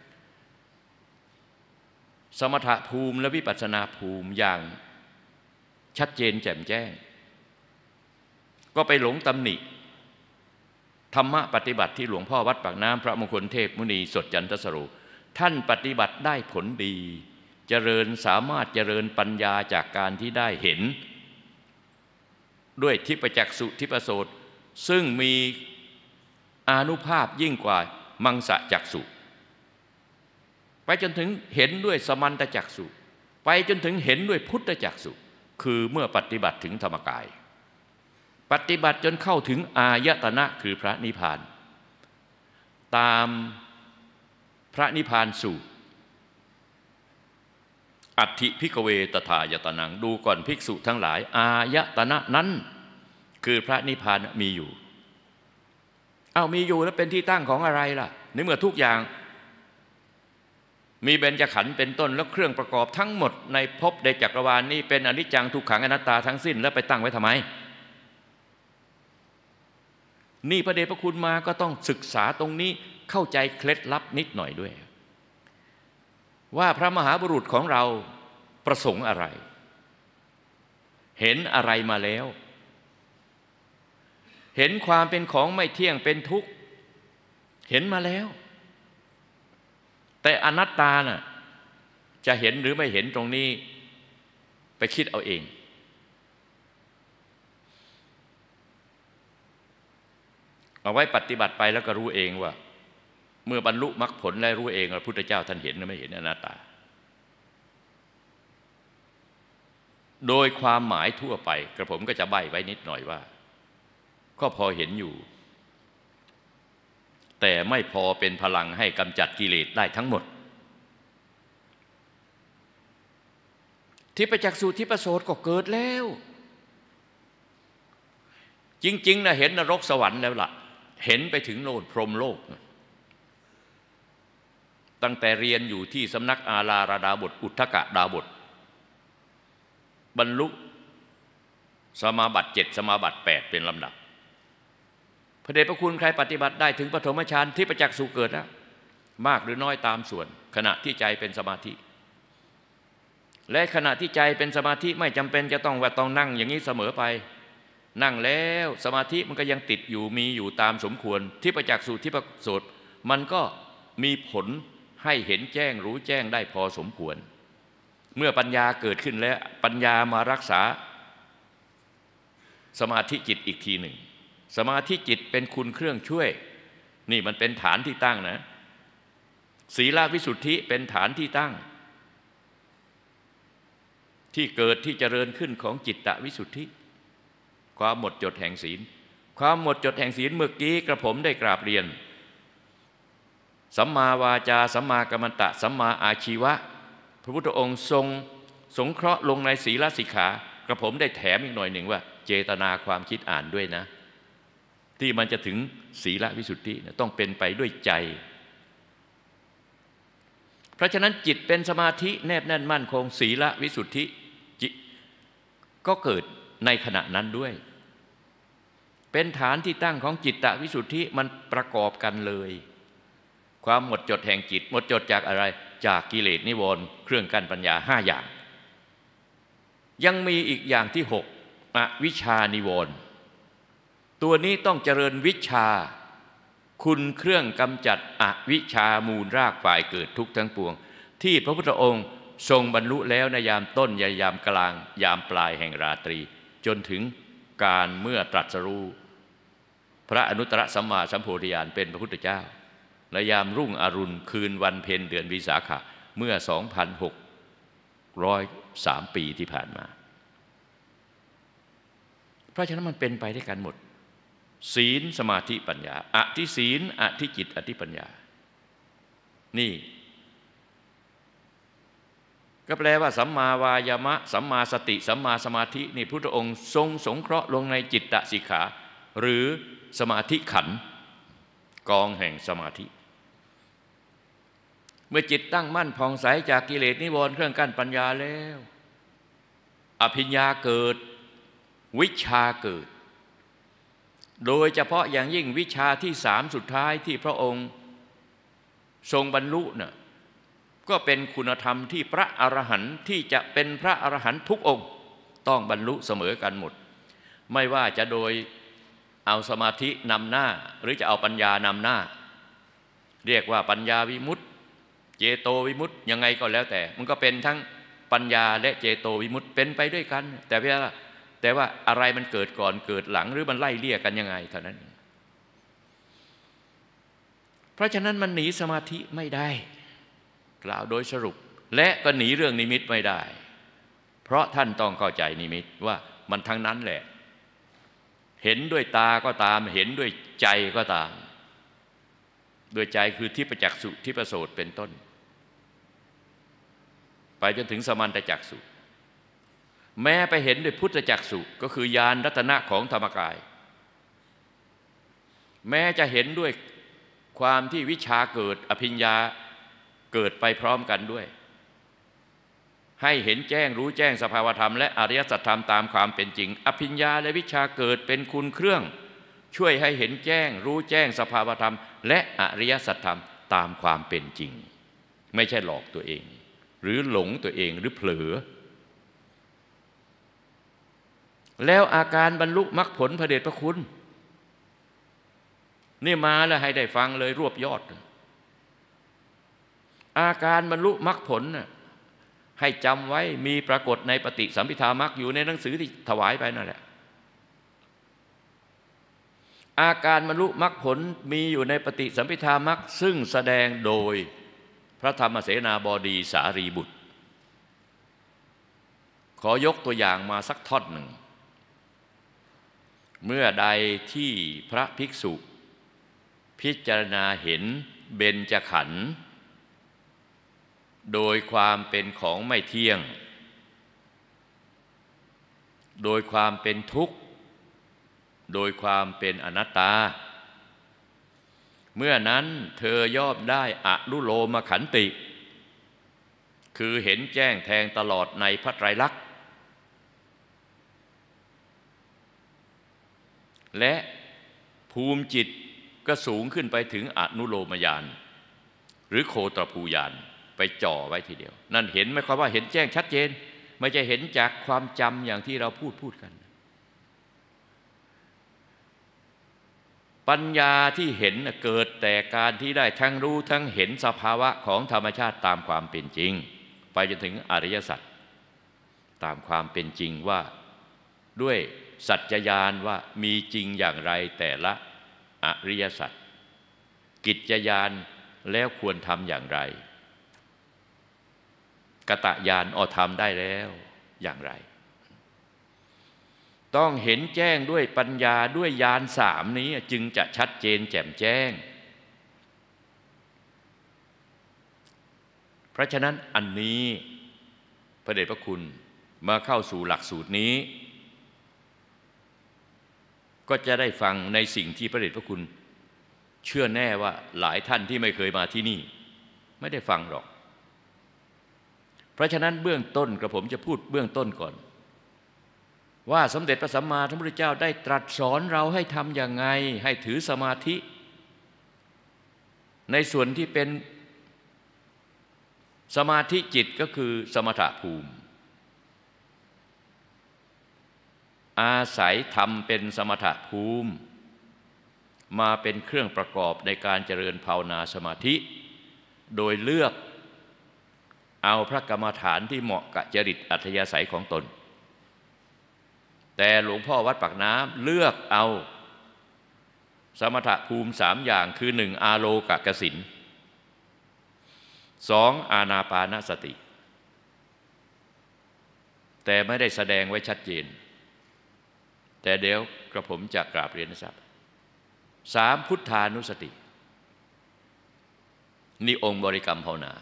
สมถภูมิและวิปัสสนาภูมิอย่างชัดเจนแจ่มแจ้งก็ไปหลงตำหนิธรรมะปฏิบัติที่หลวงพ่อวัดปากน้ำพระมงคลเทพมุนีสดจันทสโรท่านปฏิบัติได้ผลดีเจริญสามารถเจริญปัญญาจากการที่ได้เห็นด้วยทิพจักษุทิพโสตซึ่งมีอานุภาพยิ่งกว่ามังสะจักษุไปจนถึงเห็นด้วยสมันตจักษุไปจนถึงเห็นด้วยพุทธจักษุคือเมื่อปฏิบัติถึงธรรมกายปฏิบัติจนเข้าถึงอายตนะคือพระนิพพานตามพระนิพพานสูตรอัตถิภิกขเวตถายตนังดูก่อนภิกษุทั้งหลายอายตนะนั้นคือพระนิพพานมีอยู่มีอยู่แล้วเป็นที่ตั้งของอะไรล่ะในเมื่อทุกอย่างมีเบญจขันธ์เป็นต้นแล้วเครื่องประกอบทั้งหมดในภพในจักรวาลนี้เป็นอนิจจังทุกขังอนัตตาทั้งสิ้นแล้วไปตั้งไว้ทำไมนี่พระเดชพระคุณมาก็ต้องศึกษาตรงนี้เข้าใจเคล็ดลับนิดหน่อยด้วยว่าพระมหาบุรุษของเราประสงค์อะไรเห็นอะไรมาแล้วเห็นความเป็นของไม่เที่ยงเป็นทุกข์เห็นมาแล้วแต่อนัตตาน่ะจะเห็นหรือไม่เห็นตรงนี้ไปคิดเอาเองเอาไว้ปฏิบัติไปแล้วก็รู้เองว่าเมื่อบรรลุมรรคผลแล้วรู้เองว่าพุทธเจ้าท่านเห็นหรือไม่เห็นอนัตตาโดยความหมายทั่วไปกระผมก็จะใบ้ไว้นิดหน่อยว่าก็พอเห็นอยู่แต่ไม่พอเป็นพลังให้กำจัดกิเลสได้ทั้งหมดทิพจักษุทิพโสตก็เกิดแล้วจริงๆนะเห็นนรกสวรรค์แล้วล่ะเห็นไปถึงโน่นพรหมโลกตั้งแต่เรียนอยู่ที่สำนักอาราระดาบทอุทธกดาบทบรรลุสมาบัติ7สมาบัติ8เป็นลำดับพระเดชพระคุณใครปฏิบัติได้ถึงปฐมฌานทิพจักษุเกิดแล้วมากหรือน้อยตามส่วนขณะที่ใจเป็นสมาธิและขณะที่ใจเป็นสมาธิไม่จำเป็นจะต้องว่าต้องนั่งอย่างนี้เสมอไปนั่งแล้วสมาธิมันก็ยังติดอยู่มีอยู่ตามสมควรทิพจักษุทิพโสตมันก็มีผลให้เห็นแจ้งรู้แจ้งได้พอสมควรเมื่อปัญญาเกิดขึ้นแล้วปัญญามารักษาสมาธิจิตอีกทีหนึ่งสมาธิจิตเป็นคุณเครื่องช่วยนี่มันเป็นฐานที่ตั้งนะศีลวิสุทธิเป็นฐานที่ตั้งที่เกิดที่เจริญขึ้นของจิตตวิสุทธิความหมดจดแห่งศีลความหมดจดแห่งศีลเมื่อกี้กระผมได้กราบเรียนสัมมาวาจาสัมมากัมมันตะสัมมาอาชีวะพระพุทธองค์ทรงสงเคราะห์ลงในศีลสิกขากระผมได้แถมอีกหน่อยหนึ่งว่าเจตนาความคิดอ่านด้วยนะที่มันจะถึงศีลวิสุทธิต้องเป็นไปด้วยใจเพราะฉะนั้นจิตเป็นสมาธิแนบแน่นมั่นคงศีลวิสุทธิจิตก็เกิดในขณะนั้นด้วยเป็นฐานที่ตั้งของจิตตวิสุทธิมันประกอบกันเลยความหมดจดแห่งจิตหมดจดจากอะไรจากกิเลสนิวรณ์เครื่องกั้นปัญญา5อย่างยังมีอีกอย่างที่6อวิชชานิวรณ์ตัวนี้ต้องเจริญวิชาคุณเครื่องกำจัดอวิชชามูลรากฝ่ายเกิดทุกข์ทั้งปวงที่พระพุทธองค์ทรงบรรลุแล้วในยามต้นยามกลางยามปลายแห่งราตรีจนถึงการเมื่อตรัสรู้พระอนุตตรสัมมาสัมโพธิญาณเป็นพระพุทธเจ้าและยามรุ่งอรุณคืนวันเพ็ญเดือนวิสาขะเมื่อ 2,603 ปีที่ผ่านมาเพราะฉะนั้นมันเป็นไปด้วยกันหมดศีลสมาธิปัญญาอธิศีลอธิจิตอธิปัญญานี่ก็แปลว่าสัมมาวายามะสัมมาสติสัมมาสมาธินี่พุทธองค์ทรงสงเคราะห์ลงในจิตตสิกขาหรือสมาธิขันธ์กองแห่งสมาธิเมื่อจิตตั้งมั่นผ่องใสจากกิเลสนิวรณ์เครื่องกั้นปัญญาแล้วอภิญญาเกิดวิชาเกิดโดยเฉพาะอย่างยิ่งวิชาที่สามสุดท้ายที่พระองค์ทรงบรรลุน่ะก็เป็นคุณธรรมที่พระอรหันต์ที่จะเป็นพระอรหันต์ทุกองค์ต้องบรรลุเสมอกันหมดไม่ว่าจะโดยเอาสมาธินำหน้าหรือจะเอาปัญญานำหน้าเรียกว่าปัญญาวิมุตติเจโตวิมุตติยังไงก็แล้วแต่มันก็เป็นทั้งปัญญาและเจโตวิมุตติเป็นไปด้วยกันแต่ว่าอะไรมันเกิดก่อนเกิดหลังหรือมันไล่เลี่ยกันยังไงเท่านั้นเพราะฉะนั้นมันหนีสมาธิไม่ได้กล่าวโดยสรุปและก็หนีเรื่องนิมิตไม่ได้เพราะท่านต้องเข้าใจนิมิตว่ามันทั้งนั้นแหละเห็นด้วยตาก็ตามเห็นด้วยใจก็ตามด้วยใจคือทิพจักษุทิพโสตเป็นต้นไปจนถึงสมันตจักษุแม้ไปเห็นด้วยพุทธจักษุก็คือญาณรัตนะของธรรมกายแม้จะเห็นด้วยความที่วิชาเกิดอภิญญาเกิดไปพร้อมกันด้วยให้เห็นแจ้งรู้แจ้งสภาวธรรมและอริยสัจธรรมตามความเป็นจริงอภิญญาและวิชาเกิดเป็นคุณเครื่องช่วยให้เห็นแจ้งรู้แจ้งสภาวธรรมและอริยสัจธรรมตามความเป็นจริงไม่ใช่หลอกตัวเองหรือหลงตัวเองหรือเผลอแล้วอาการบรรลุมรรคผลพระเดชพระคุณนี่มาแล้วให้ได้ฟังเลยรวบยอดอาการบรรลุมรรคผลน่ะให้จำไว้มีปรากฏในปฏิสัมภิทามรรคอยู่ในหนังสือที่ถวายไปนั่นแหละอาการบรรลุมรรคผลมีอยู่ในปฏิสัมภิทามรรคซึ่งแสดงโดยพระธรรมเสนาบดีสารีบุตรขอยกตัวอย่างมาสักท่อนหนึ่งเมื่อใดที่พระภิกษุพิจารณาเห็นเบญจขันธ์โดยความเป็นของไม่เที่ยงโดยความเป็นทุกข์โดยความเป็นอนัตตาเมื่อนั้นเธอย่อมได้อนุโลมขันติคือเห็นแจ้งแทงตลอดในพระไตรลักษณ์และภูมิจิตก็สูงขึ้นไปถึงอนุโลมญาณหรือโคตรภูญาณไปจ่อไว้ทีเดียวนั่นเห็นไหมครับว่าเห็นแจ้งชัดเจนไม่ใช่เห็นจากความจำอย่างที่เราพูดกันปัญญาที่เห็นเกิดแต่การที่ได้ทั้งรู้ทั้งเห็นสภาวะของธรรมชาติตามความเป็นจริงไปจนถึงอริยสัจตามความเป็นจริงว่าด้วยสัจจญาณว่ามีจริงอย่างไรแต่ละอริยสัจกิจญาณแล้วควรทำอย่างไรกตญาณทำได้แล้วอย่างไรต้องเห็นแจ้งด้วยปัญญาด้วยญาณสามนี้จึงจะชัดเจนแจ่มแจ้งเพราะฉะนั้นอันนี้พระเดชพระคุณมาเข้าสู่หลักสูตรนี้ก็จะได้ฟังในสิ่งที่พระเดชพระคุณเชื่อแน่ว่าหลายท่านที่ไม่เคยมาที่นี่ไม่ได้ฟังหรอกเพราะฉะนั้นเบื้องต้นกระผมจะพูดเบื้องต้นก่อนว่าสมเด็จพระสัมมาสัมพุทธเจ้าได้ตรัสสอนเราให้ทำอย่างไงให้ถือสมาธิในส่วนที่เป็นสมาธิจิตก็คือสมถะภูมิอาศัยธรรมเป็นสมถะภูมิมาเป็นเครื่องประกอบในการเจริญภาวนาสมาธิโดยเลือกเอาพระกรรมฐานที่เหมาะกับจริตอัธยาศัยของตนแต่หลวงพ่อวัดปากน้ำเลือกเอาสมถภูมิ3อย่างคือ1อาโลกกสิน2อานาปานสติแต่ไม่ได้แสดงไว้ชัดเจนแต่เดี๋ยวกระผมจะกราบเรียนให้ทราบ3พุทธานุสตินี่องค์บริกรรมภาวนา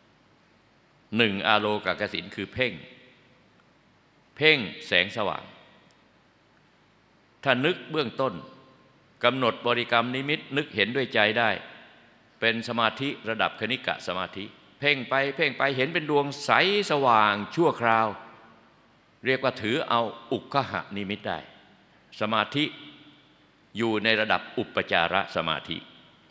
1อาโลกกสินคือเพ่งแสงสว่างถ้านึกเบื้องต้นกำหนดบริกรรมนิมิตนึกเห็นด้วยใจได้เป็นสมาธิระดับคณิกะสมาธิเพ่งไปเห็นเป็นดวงใสสว่างชั่วคราวเรียกว่าถือเอาอุกขหนิมิตได้สมาธิอยู่ในระดับอุปจารสมาธิ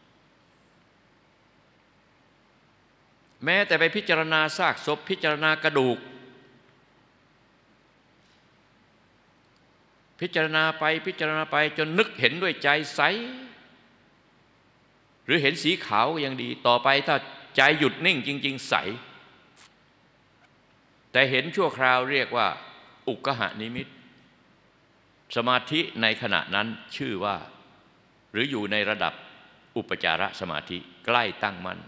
แม้แต่ไปพิจารณาซากศพพิจารณากระดูกพิจารณาไปจนนึกเห็นด้วยใจใสหรือเห็นสีขาวยังดีต่อไปถ้าใจหยุดนิ่งจริงๆใสแต่เห็นชั่วคราวเรียกว่าอุกขหนิมิตสมาธิในขณะนั้นชื่อว่าหรืออยู่ในระดับอุปจารสมาธิใกล้ตั้งมั่น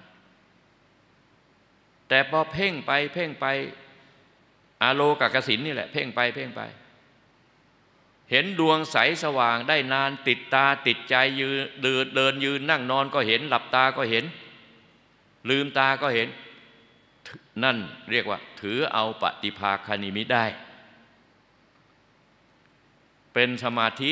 แต่พอเพ่งไปอาโลกกสินนี่แหละเพ่งไปเห็นดวงใสสว่างได้นานติดตาติดใจยืนเดินยืนนั่งนอนก็เห็นหลับตาก็เห็นลืมตาก็เห็นนั่นเรียกว่าถือเอาปฏิภาคนิมิตได้เป็นสมาธิ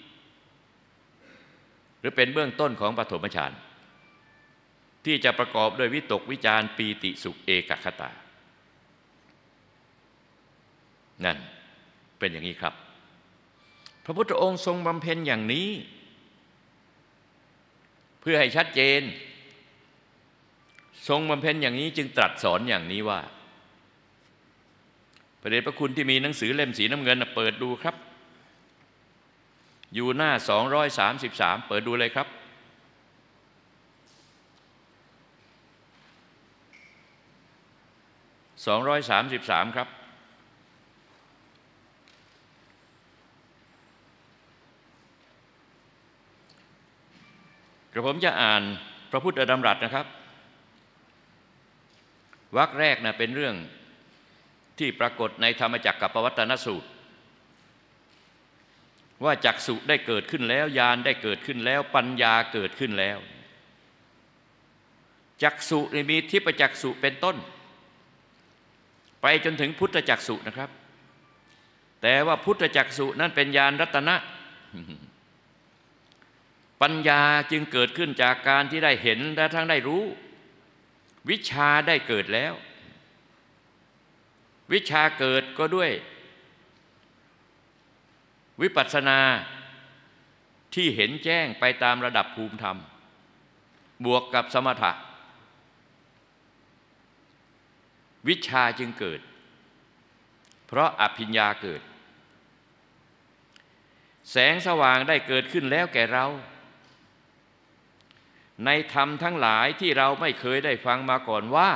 หรือเป็นเบื้องต้นของปฐมฌานที่จะประกอบด้วยวิตกวิจารปีติสุขเอกคตานั่นเป็นอย่างนี้ครับพระพุทธองค์ทรงบำเพ็ญอย่างนี้เพื่อให้ชัดเจนทรงบำเพ็ญอย่างนี้จึงตรัสสอนอย่างนี้ว่าพระเดชพระคุณที่มีหนังสือเล่มสีน้ำเงินเปิดดูครับอยู่หน้า233เปิดดูเลยครับ233ครับกระผมจะอ่านพระพุทธดำรัสนะครับวรรคแรกนะเป็นเรื่องที่ปรากฏในธรรมจักรกับปวัตตนสูตรว่าจักษุได้เกิดขึ้นแล้วญาณได้เกิดขึ้นแล้วปัญญาเกิดขึ้นแล้วจักษุมีทิพจักษุเป็นต้นไปจนถึงพุทธจักษุนะครับแต่ว่าพุทธจักษุนั้นเป็นญาณรัตนะปัญญาจึงเกิดขึ้นจากการที่ได้เห็นและทั้งได้รู้วิชาได้เกิดแล้ววิชาเกิดก็ด้วยวิปัสสนาที่เห็นแจ้งไปตามระดับภูมิธรรมบวกกับสมถะวิชาจึงเกิดเพราะอภิญญาเกิดแสงสว่างได้เกิดขึ้นแล้วแก่เราในธรรมทั้งหลายที่เราไม่เคยได้ฟังมาก่อนว่า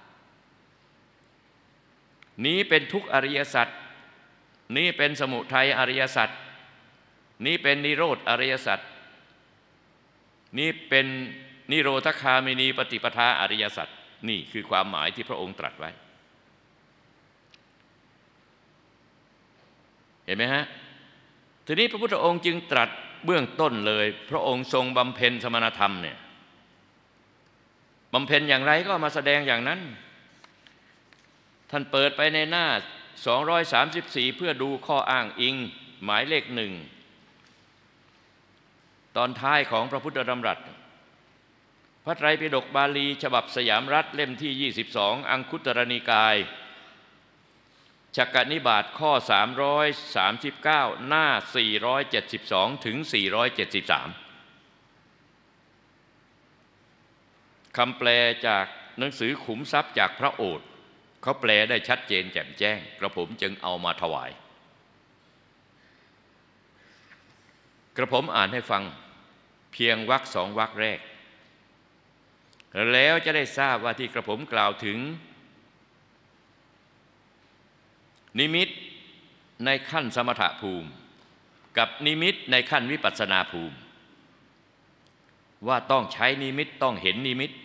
นี้เป็นทุกข์อริยสัจนี้เป็นสมุทัยอริยสัจนี้เป็นนิโรธอริยสัจนี้เป็นนิโรธคามินีปฏิปทาอริยสัจนี่คือความหมายที่พระองค์ตรัสไว้เห็นไหมฮะทีนี้พระพุทธองค์จึงตรัสเบื้องต้นเลยพระองค์ทรงบำเพ็ญสมณธรรมเนี่ยบำเพ็ญอย่างไรก็มาแสดงอย่างนั้นท่านเปิดไปในหน้า234เพื่อดูข้ออ้างอิงหมายเลข1ตอนท้ายของพระพุทธดำรัสพระไตรปิฎกบาลีฉบับสยามรัฐเล่มที่22อังคุตรนิกายฉักกนิบาตข้อ339หน้า472ถึง473คำแปลจากหนังสือขุมทรัพย์จากพระโอษฐ์เขาแปลได้ชัดเจนแจ่มแจ้งกระผมจึงเอามาถวายกระผมอ่านให้ฟังเพียงวรรค2วรรคแรกแล้วจะได้ทราบว่าที่กระผมกล่าวถึงนิมิตในขั้นสมถภูมิกับนิมิตในขั้นวิปัสสนาภูมิว่าต้องใช้นิมิตต้องเห็นนิมิต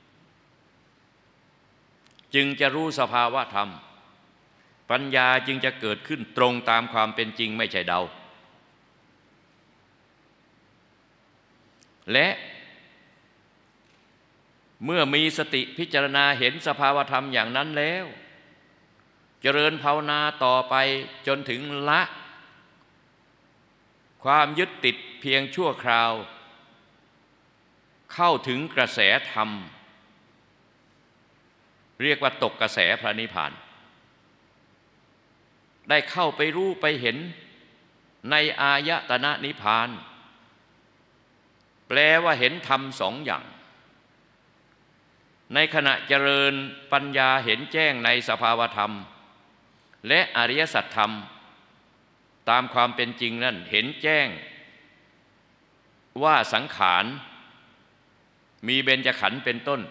จึงจะรู้สภาวะธรรมปัญญาจึงจะเกิดขึ้นตรงตามความเป็นจริงไม่ใช่เดาและเมื่อมีสติพิจารณาเห็นสภาวธรรมอย่างนั้นแล้วเจริญภาวนาต่อไปจนถึงละความยึดติดเพียงชั่วคราวเข้าถึงกระแสธรรมเรียกว่าตกกระแสพระนิพพานได้เข้าไปรู้ไปเห็นในอายตนะนิพพานแปลว่าเห็นธรรมสองอย่างในขณะเจริญปัญญาเห็นแจ้งในสภาวธรรมและอริยสัจธรรมตามความเป็นจริงนั่นเห็นแจ้งว่าสังขารมีเบญจขันธ์เป็นต้น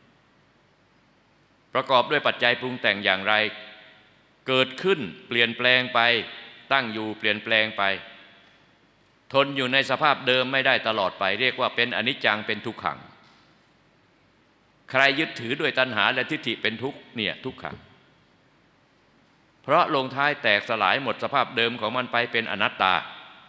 ประกอบด้วยปัจจัยปรุงแต่งอย่างไรเกิดขึ้นเปลี่ยนแปลงไปตั้งอยู่เปลี่ยนแปลงไปทนอยู่ในสภาพเดิมไม่ได้ตลอดไปเรียกว่าเป็นอนิจจังเป็นทุกขังใครยึดถือด้วยตัณหาและทิฏฐิเป็นทุกข์เนี่ยทุกขังเพราะลงท้ายแตกสลายหมดสภาพเดิมของมันไปเป็นอนัตตา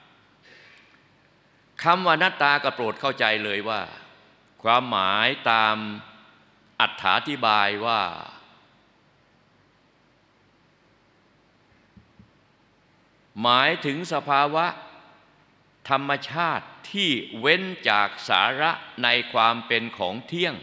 คำว่าอนัตตาก็โปรดเข้าใจเลยว่าความหมายตามอธิบายว่าหมายถึงสภาวะธรรมชาติที่เว้นจากสาระในความเป็นของเที่ยง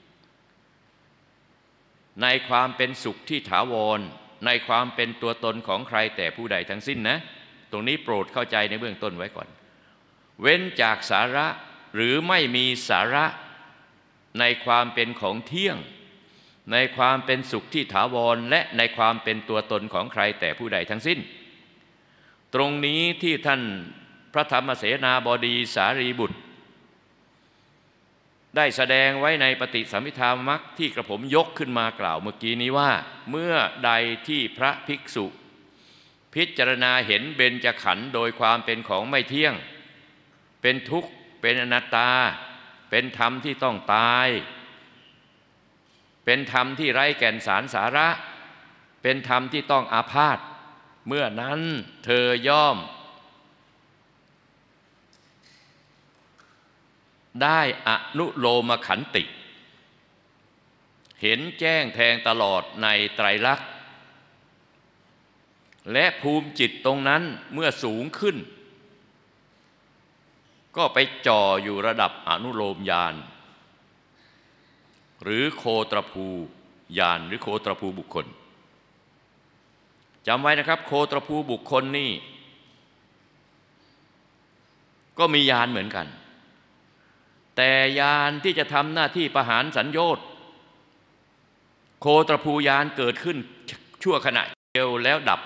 ในความเป็นสุขที่ถาวรในความเป็นตัวตนของใครแต่ผู้ใดทั้งสิ้นนะตรงนี้โปรดเข้าใจในเบื้องต้นไว้ก่อนเว้นจากสาระหรือไม่มีสาระในความเป็นของเที่ยงในความเป็นสุขที่ถาวรและในความเป็นตัวตนของใครแต่ผู้ใดทั้งสิ้นตรงนี้ที่ท่านพระธรรมเสนาบดีสารีบุตรได้แสดงไว้ในปฏิสัมภิทามรรคที่กระผมยกขึ้นมากล่าวเมื่อกี้นี้ว่าเมื่อใดที่พระภิกษุพิจารณาเห็นเบญจขันธ์โดยความเป็นของไม่เที่ยงเป็นทุกข์เป็นอนัตตาเป็นธรรมที่ต้องตายเป็นธรรมที่ไร้แก่นสารสาระเป็นธรรมที่ต้องอาพาธเมื่อนั้นเธอย่อมได้อนุโลมขันติเห็นแจ้งแทงตลอดในไตรลักษณ์และภูมิจิตตรงนั้นเมื่อสูงขึ้นก็ไปจ่ออยู่ระดับอนุโลมญาณหรือโคตรภูญาณหรือโคตรภูบุคคลจำไว้นะครับโคตรภูบุคคลนี่ก็มีญาณเหมือนกันแต่ญาณที่จะทำหน้าที่ประหารสัญโยชน์โคตรภูญาณเกิดขึ้นชั่วขณะเดียวแล้วดับ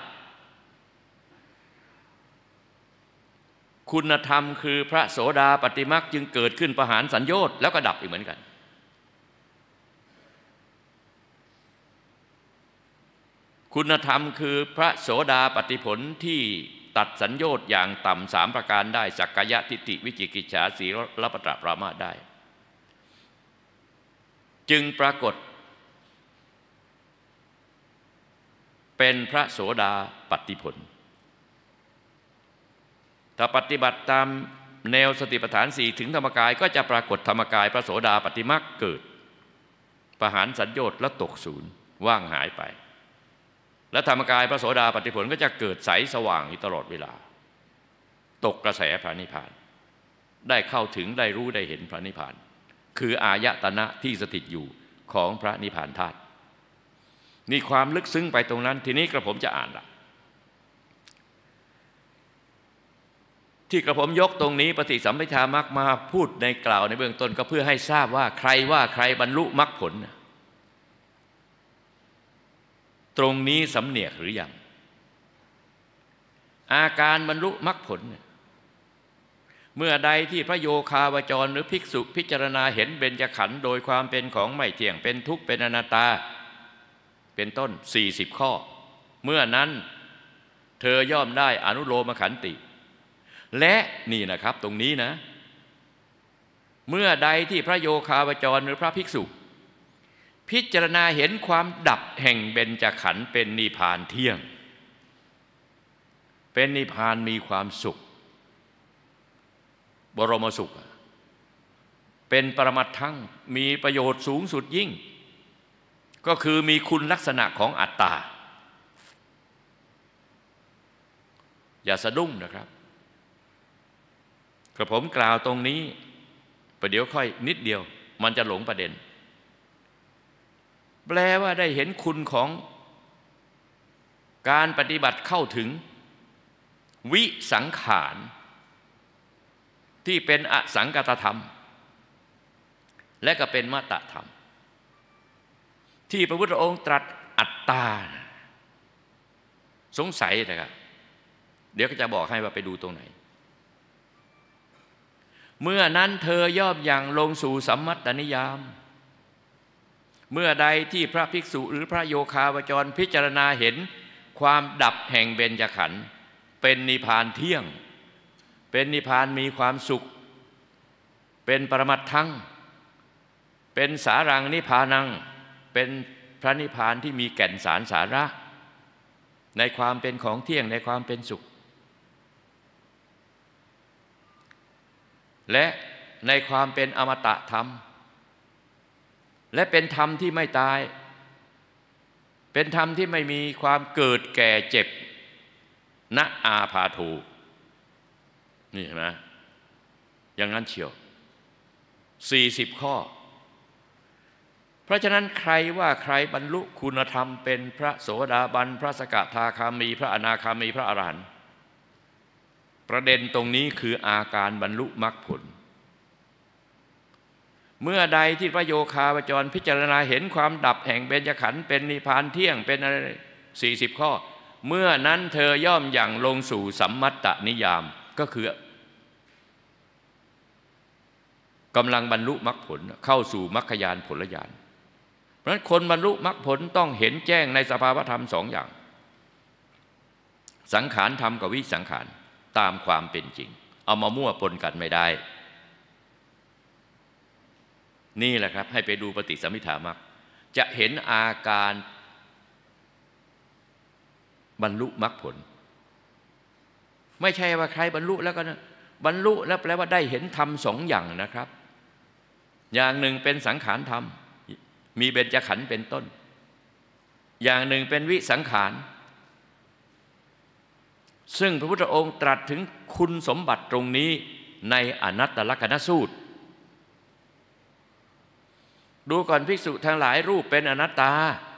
คุณธรรมคือพระโสดาปัตติมรรคจึงเกิดขึ้นประหารสัญโยชน์แล้วก็ดับอีกเหมือนกันคุณธรรมคือพระโสดาปัตติผลที่ตัดสัญโยชน์อย่างต่ำ3ประการได้สักกายทิฏฐิวิจิกิจฉาสีลปตะปรามาสได้จึงปรากฏเป็นพระโสดาปัตติผลถ้าปฏิบัติตามแนวสติปัฏฐาน4ถึงธรรมกายก็จะปรากฏธรรมกายพระโสดาปัตติมรรคเกิดประหารสัญโยชน์และตกศูนย์ว่างหายไปและธรรมกายพระโสดาปัตติผลก็จะเกิดใสสว่างอยู่ตลอดเวลาตกกระแสพระนิพพานได้เข้าถึงได้รู้ได้เห็นพระนิพพานคืออายตนะที่สถิตอยู่ของพระนิพพานธาตุนี่ความลึกซึ้งไปตรงนั้นทีนี้กระผมจะอ่านละที่กระผมยกตรงนี้ปฏิสัมภิทามรรคมาพูดในกล่าวในเบื้องต้นก็เพื่อให้ทราบว่าใครบรรลุมรรคผลตรงนี้สำเนียกหรือยังอาการบรรลุมรรคผลเมื่อใดที่พระโยคาวจรหรือภิกษุพิจารณาเห็นเบญจขันธ์โดยความเป็นของไม่เที่ยงเป็นทุกข์เป็นอนัตตาเป็นต้น40ข้อเมื่อนั้นเธอย่อมได้อนุโลมขันติและนี่นะครับตรงนี้นะเมื่อใดที่พระโยคาวจรหรือพระภิกษุพิจารณาเห็นความดับแห่งเบญจขันธ์เป็นนิพพานเที่ยงเป็นนิพพานมีความสุขบรมสุขเป็นปรมัตถังมีประโยชน์สูงสุดยิ่งก็คือมีคุณลักษณะของอัตตาอย่าสะดุ้งนะครับกระผมกล่าวตรงนี้ประเดี๋ยวค่อยนิดเดียวมันจะหลงประเด็นแปลว่าได้เห็นคุณของการปฏิบัติเข้าถึงวิสังขารที่เป็นอสังกัตธรรมและก็เป็นมตธรรมที่พระพุทธองค์ตรัสอัตตาสงสัยนะครับเดี๋ยวก็จะบอกให้ว่าไปดูตรงไหนเมื่อนั้นเธอย่อมอย่างลงสู่สัมมัตตนิยามเมื่อใดที่พระภิกษุหรือพระโยคาวจรพิจารณาเห็นความดับแห่งเบญจขันธ์เป็นนิพพานเที่ยงเป็นนิพพานมีความสุขเป็นปรมัตถังเป็นสารังนิพพานังเป็นพระนิพพานที่มีแก่นสารสาระในความเป็นของเที่ยงในความเป็นสุขและในความเป็นอมตะธรรมและเป็นธรรมที่ไม่ตายเป็นธรรมที่ไม่มีความเกิดแก่เจ็บณอาพาโทนี่เห็นไหมอย่างนั้นเชียว40 ข้อเพราะฉะนั้นใครว่าใครบรรลุคุณธรรมเป็นพระโสดาบันพระสกทาคามีพระอนาคามีพระอรหันต์ประเด็นตรงนี้คืออาการบรรลุมรรคผลเมื่อใดที่พระโยคาวจรพิจารณาเห็นความดับแห่งเบญจขันธ์เป็นนิพพานเที่ยงเป็นอะไร40 ข้อเมื่อนั้นเธอย่อมอย่างลงสู่สัมมัตตนิยามก็คือกำลังบรรลุมรรคผลเข้าสู่มรรคญาณผลญาณเพราะฉะนั้นคนบรรลุมรรคผลต้องเห็นแจ้งในสภาวธรรม2 อย่างสังขารธรรมกับวิสังขารตามความเป็นจริงเอามามั่วปนกันไม่ได้นี่แหละครับให้ไปดูปฏิสัมภิธามรรคจะเห็นอาการบรรลุมรรคผลไม่ใช่ว่าใครบรรลุแล้วก็บรรลุแล้วแปลว่าได้เห็นธรรม2 อย่างนะครับอย่างหนึ่งเป็นสังขารธรรมมีเบญจขันธ์เป็นต้นอย่างหนึ่งเป็นวิสังขารซึ่งพระพุทธองค์ตรัสถึงคุณสมบัติตรงนี้ในอนัตตลกนสูตรดูก่อนภิกษุทั้งหลายรูปเป็นอนัตตา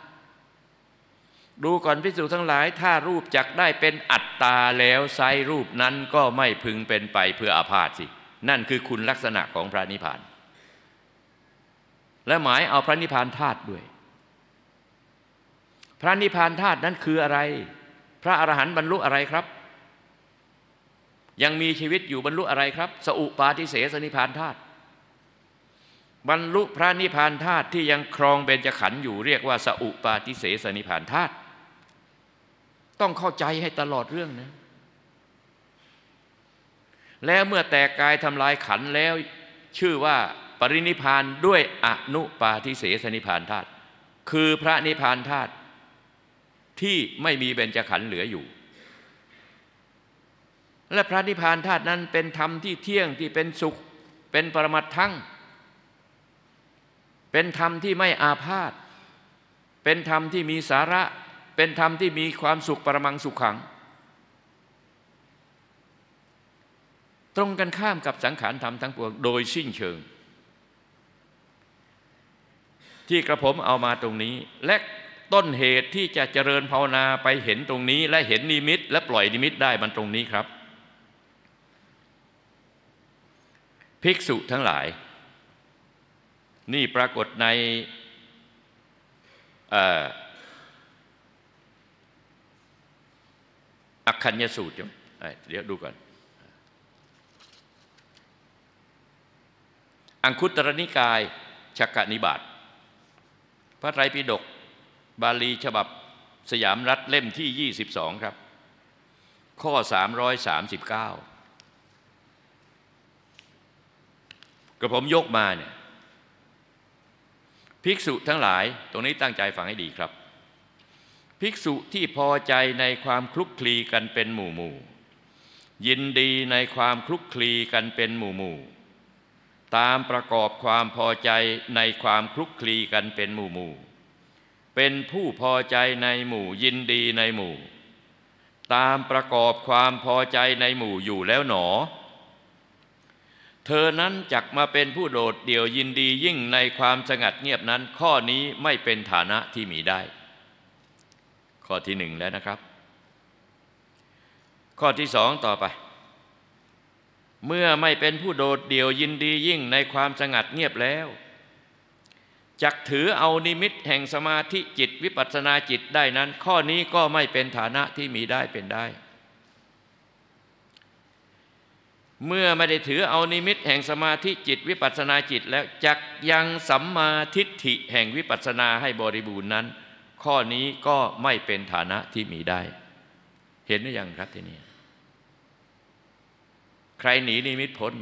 ดูก่อนภิกษุทั้งหลายถ้ารูปจักได้เป็นอัตตาแล้วไซรูปนั้นก็ไม่พึงเป็นไปเพื่ออาพาธสินั่นคือคุณลักษณะของพระนิพพานและหมายเอาพระนิพพานธาตุด้วยพระนิพพานธาตุนั้นคืออะไรพระอรหันต์บรรลุอะไรครับยังมีชีวิตอยู่บรรลุอะไรครับสอุปาทิเสสนิพพานธาตุบรรลุพระนิพพานธาตุที่ยังครองเบญจขันธ์อยู่เรียกว่าสอุปาทิเสสนิพพานธาตุต้องเข้าใจให้ตลอดเรื่องนะแล้วเมื่อแตกกายทำลายขันธ์แล้วชื่อว่าปรินิพพานด้วยอนุปาทิเสสนิพพานธาตุคือพระนิพพานธาตุที่ไม่มีเบญจขันธ์เหลืออยู่และพระนิพพานธาตุนั้นเป็นธรรมที่เที่ยงที่เป็นสุขเป็นปรมัตถังเป็นธรรมที่ไม่อาพาธเป็นธรรมที่มีสาระเป็นธรรมที่มีความสุขปรมังสุขขังตรงกันข้ามกับสังขารธรรมทั้งปวงโดยสิ้นเชิงที่กระผมเอามาตรงนี้และต้นเหตุที่จะเจริญภาวนาไปเห็นตรงนี้และเห็นนิมิตและปล่อยนิมิตได้มันตรงนี้ครับภิกษุทั้งหลายนี่ปรากฏในอักขัญญสูตรใช่ไหมเดี๋ยวดูก่อนอังคุตรนิกายชักกนิบาตพระไตรปิฎกบาลีฉบับสยามรัฐเล่มที่22ครับข้อ339 กระผมยกมาเนี่ยภิกษุทั้งหลายตรงนี้ตั้งใจฟังให้ดีครับภิกษุที่พอใจในความคลุกคลีกันเป็นหมู่ยินดีในความคลุกคลีกันเป็นหมู่ตามประกอบความพอใจในความคลุกคลีกันเป็นหมู่เป็นผู้พอใจในหมู่ยินดีในหมู่ตามประกอบความพอใจในหมู่อยู่แล้วหนอเธอนั้นจักมาเป็นผู้โดดเดี่ยวยินดียิ่งในความสงัดเงียบนั้นข้อนี้ไม่เป็นฐานะที่มีได้ข้อที่หนึ่งแล้วนะครับข้อที่สองต่อไปเมื่อไม่เป็นผู้โดดเดี่ยวยินดียิ่งในความสงัดเงียบแล้วจักถือเอานิมิตแห่งสมาธิจิตวิปัสสนาจิตได้นั้นข้อนี้ก็ไม่เป็นฐานะที่มีได้เป็นได้เมื่อไม่ได้ถือเอานิมิตแห่งสมาธิจิตวิปัสสนาจิตแล้วจักยังสัมมาทิฏฐิแห่งวิปัสสนาให้บริบูรณ์นั้นข้อนี้ก็ไม่เป็นฐานะที่มีได้เห็นหรือยังครับทีนี้ใครหนีนิมิตพ้น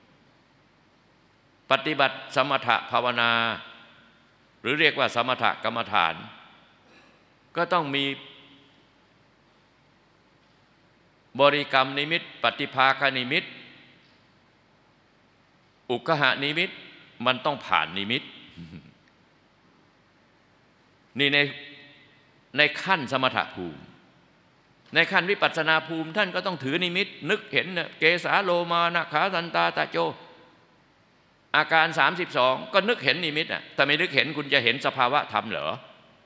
ปฏิบัติสมถภาวนาหรือเรียกว่าสมถกรรมฐานก็ต้องมีบริกรรมนิมิตปฏิภาคนิมิตอุกหะนิมิตมันต้องผ่านนิมิตนี่ในขั้นสมถภูมิในขั้นวิปัสสนาภูมิท่านก็ต้องถือนิมิตนึกเห็นเกสาโลมานะขาสันตาตะโจอาการ32ก็นึกเห็นนิมิตแต่ไม่นึกเห็นคุณจะเห็นสภาวะธรรมเหรอ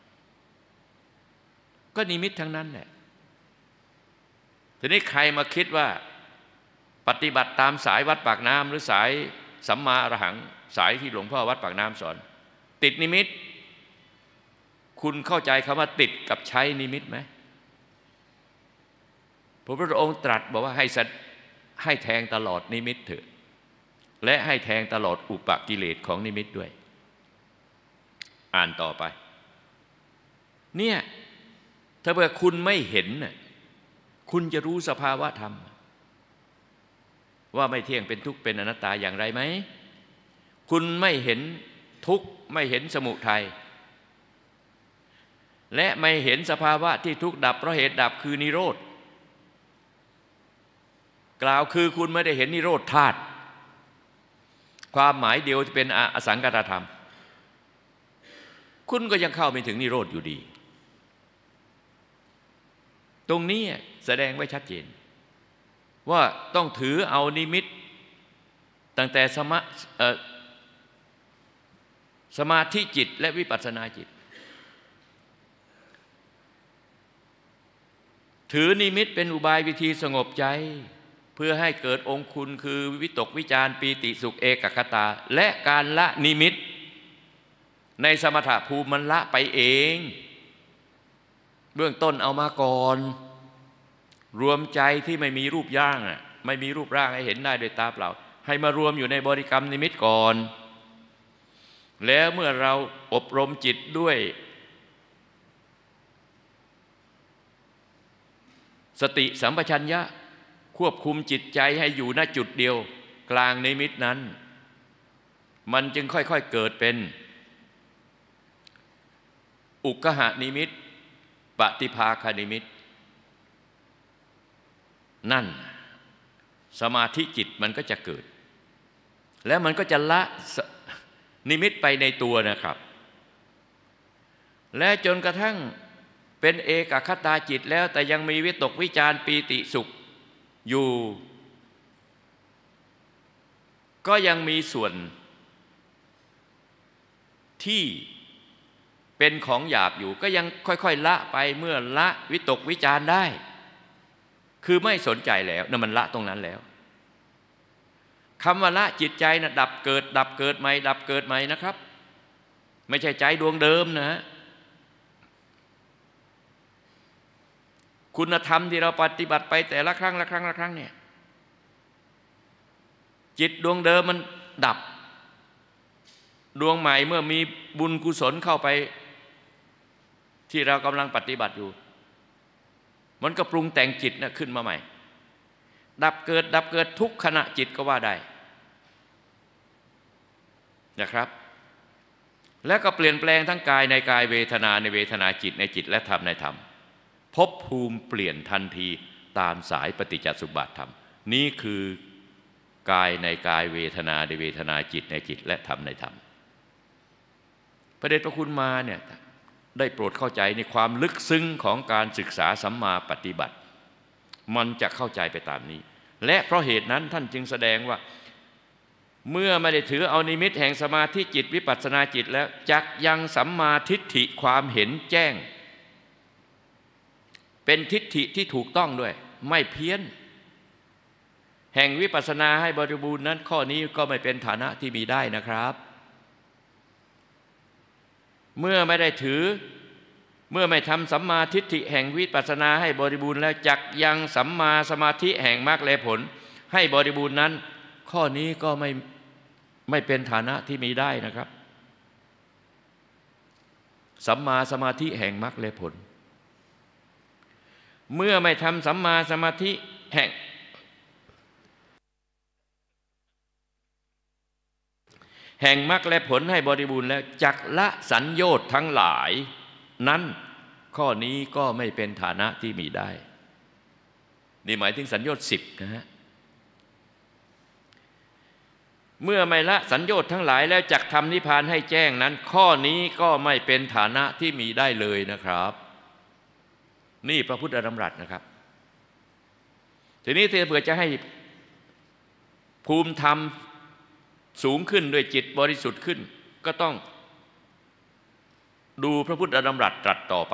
ก็นิมิตทั้งนั้นแหละทีนี้ใครมาคิดว่าปฏิบัติตามสายวัดปากน้ำหรือสายสัมมาอรหังสายที่หลวงพ่อวัดปากน้ำสอนติดนิมิตคุณเข้าใจคำว่าติดกับใช้นิมิตไหมพระพุทธองค์ตรัสบอกว่าให้แทงตลอดนิมิตเถอะและให้แทงตลอดอุปกิเลสของนิมิตด้วยอ่านต่อไปเนี่ยถ้าเผื่อคุณไม่เห็นคุณจะรู้สภาวะธรรมว่าไม่เที่ยงเป็นทุกข์เป็นอนัตตาอย่างไรไหมคุณไม่เห็นทุกข์ไม่เห็นสมุทัยและไม่เห็นสภาวะที่ทุกข์ดับเพราะเหตุดับคือนิโรธกล่าวคือคุณไม่ได้เห็นนิโรธธาตุความหมายเดียวจะเป็นอสังกัตธรรมคุณก็ยังเข้าไม่ถึงนิโรธอยู่ดีตรงนี้แสดงไว้ชัดเจนว่าต้องถือเอานิมิตตั้งแต่สมาธิจิตและวิปัสสนาจิตถือนิมิตเป็นอุบายวิธีสงบใจเพื่อให้เกิดองค์คุณคือวิตกวิจารปีติสุขเอกคตาและการละนิมิตในสมถะภูมิมันละไปเองเบื้องต้นเอามาก่อนรวมใจที่ไม่มีรูปร่างไม่มีรูปร่างให้เห็นได้โดยตาเปล่าให้มารวมอยู่ในบริกรรมนิมิตก่อนแล้วเมื่อเราอบรมจิตด้วยสติสัมปชัญญะควบคุมจิตใจให้อยู่ณจุดเดียวกลางนิมิตนั้นมันจึงค่อยๆเกิดเป็นอุกหะนิมิตปฏิภาคนิมิตนั่นสมาธิจิตมันก็จะเกิดแล้วมันก็จะละนิมิตไปในตัวนะครับและจนกระทั่งเป็นเอกคตาจิตแล้วแต่ยังมีวิตกวิจารปีติสุขอยู่ก็ยังมีส่วนที่เป็นของหยาบอยู่ก็ยังค่อยๆละไปเมื่อละวิตกวิจารได้คือไม่สนใจแล้วนั่นมันละตรงนั้นแล้วคำว่าละจิตใจนะดับเกิดดับเกิดใหม่ดับเกิดใหม่นะครับไม่ใช่ใจดวงเดิมนะคุณธรรมที่เราปฏิบัติไปแต่ละครั้งเนี่ยจิตดวงเดิมมันดับดวงใหม่เมื่อมีบุญกุศลเข้าไปที่เรากำลังปฏิบัติอยู่มันก็ปรุงแต่งจิตนะขึ้นมาใหม่ดับเกิดทุกขณะจิตก็ว่าได้นะครับ แล้วก็เปลี่ยนแปลงทั้งกายในกายเวทนาในเวทนาจิตในจิตและธรรมในธรรมภพภูมิเปลี่ยนทันทีตามสายปฏิจจสมุปบาทธรรมนี่คือกายในกายเวทนาในเวทนาจิตในจิตและธรรมในธรรมพระเดชพระคุณมาเนี่ยได้โปรดเข้าใจในความลึกซึ้งของการศึกษาสัมมาปฏิบัติมันจะเข้าใจไปตามนี้และเพราะเหตุนั้นท่านจึงแสดงว่าเมื่อไม่ได้ถือเอานิมิตแห่งสมาธิจิตวิปัสสนาจิตแล้วจักยังสัมมาทิฏฐิความเห็นแจ้งเป็นทิฏฐิที่ถูกต้องด้วยไม่เพี้ยนแห่งวิปัสสนาให้บริบูรณ์นั้นข้อนี้ก็ไม่เป็นฐานะที่มีได้นะครับเมื่อไม่ได้ถือเมื่อไม่ทำสัมมาทิฏฐิแห่งวิปัสสนาให้บริบูรณ์แล้วจักยังสัมมาสมาธิแห่งมรรคและผลให้บริบูรณ์นั้นข้อนี้ก็ไม่เป็นฐานะที่มีได้นะครับสัมมาสมาธิแห่งมรรคและผลเมื่อไม่ทำสัมมาสมาธิแห่งมรรคและผลให้บริบูรณ์แล้วจักละสัญโยชน์ทั้งหลายนั้นข้อนี้ก็ไม่เป็นฐานะที่มีได้นี่หมายถึงสัญโยชน์10นะฮะเมื่อไม่ละสัญโยชน์ทั้งหลายแล้วจักทำนิพพานให้แจ้งนั้นข้อนี้ก็ไม่เป็นฐานะที่มีได้เลยนะครับนี่พระพุทธดำรัสนะครับทีนี้เพื่อจะให้ภูมิธรรมสูงขึ้นด้วยจิตบริสุทธิ์ขึ้นก็ต้องดูพระพุทธดำรัสตรัสต่อไป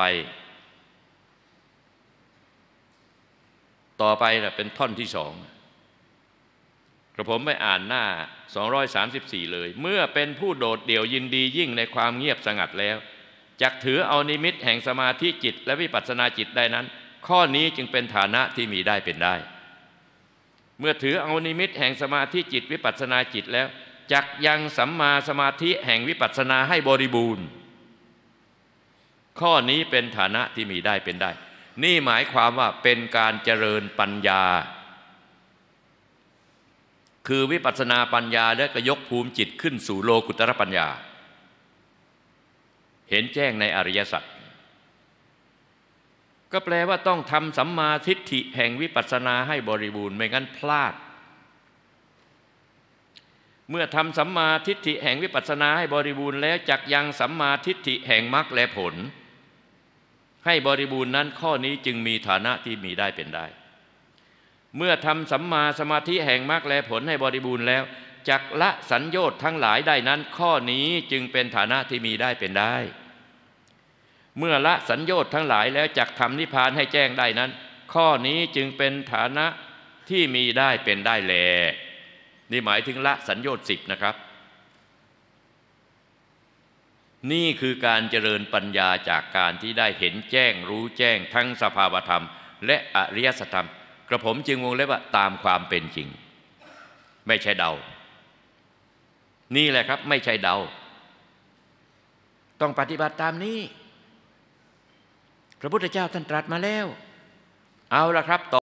เป็นท่อนที่2กระผมไปอ่านหน้า234เลยเมื่อเป็นผู้โดดเดี่ยวยินดียิ่งในความเงียบสงัดแล้วจักถือเอานิมิตแห่งสมาธิจิตและวิปัสสนาจิตได้นั้นข้อนี้จึงเป็นฐานะที่มีได้เป็นได้เมื่อถือเอานิมิตแห่งสมาธิจิตวิปัสสนาจิตแล้วจักยังสัมมาสมาธิแห่งวิปัสสนาให้บริบูรณ์ข้อนี้เป็นฐานะที่มีได้เป็นได้นี่หมายความว่าเป็นการเจริญปัญญาคือวิปัสสนาปัญญาและก็ยกภูมิจิตขึ้นสู่โลกุตตรปัญญาเห็นแจ้งในอริยสัจก็แปลว่าต้องทำสัมมาทิฏฐิแห่งวิปัสสนาให้บริบูรณ์ไม่งั้นพลาดเมื่อทำสัมมาทิฏฐิแห่งวิปัสสนาให้บริบูรณ์แล้วจักยังสัมมาทิฏฐิแห่งมรรคและผลให้บริบูรณ์นั้นข้อนี้จึงมีฐานะที่มีได้เป็นได้เมื่อทำสัมมาสมาธิแห่งมรรคและผลให้บริบูรณ์แล้วจักละสัญโยชน์ทั้งหลายได้นั้นข้อนี้จึงเป็นฐานะที่มีได้เป็นได้เมื่อละสัญโยชน์ทั้งหลายแล้วจักทำนิพพานให้แจ้งได้นั้นข้อนี้จึงเป็นฐานะที่มีได้เป็นได้แลนี่หมายถึงละสัญโยชน์10นะครับนี่คือการเจริญปัญญาจากการที่ได้เห็นแจ้งรู้แจ้งทั้งสภาวธรรมและอริยสัจธรรมกระผมจึงวงเล็บว่าตามความเป็นจริงไม่ใช่เดานี่แหละครับไม่ใช่เดาต้องปฏิบัติตามนี้พระพุทธเจ้าท่านตรัสมาแล้วเอาละครับ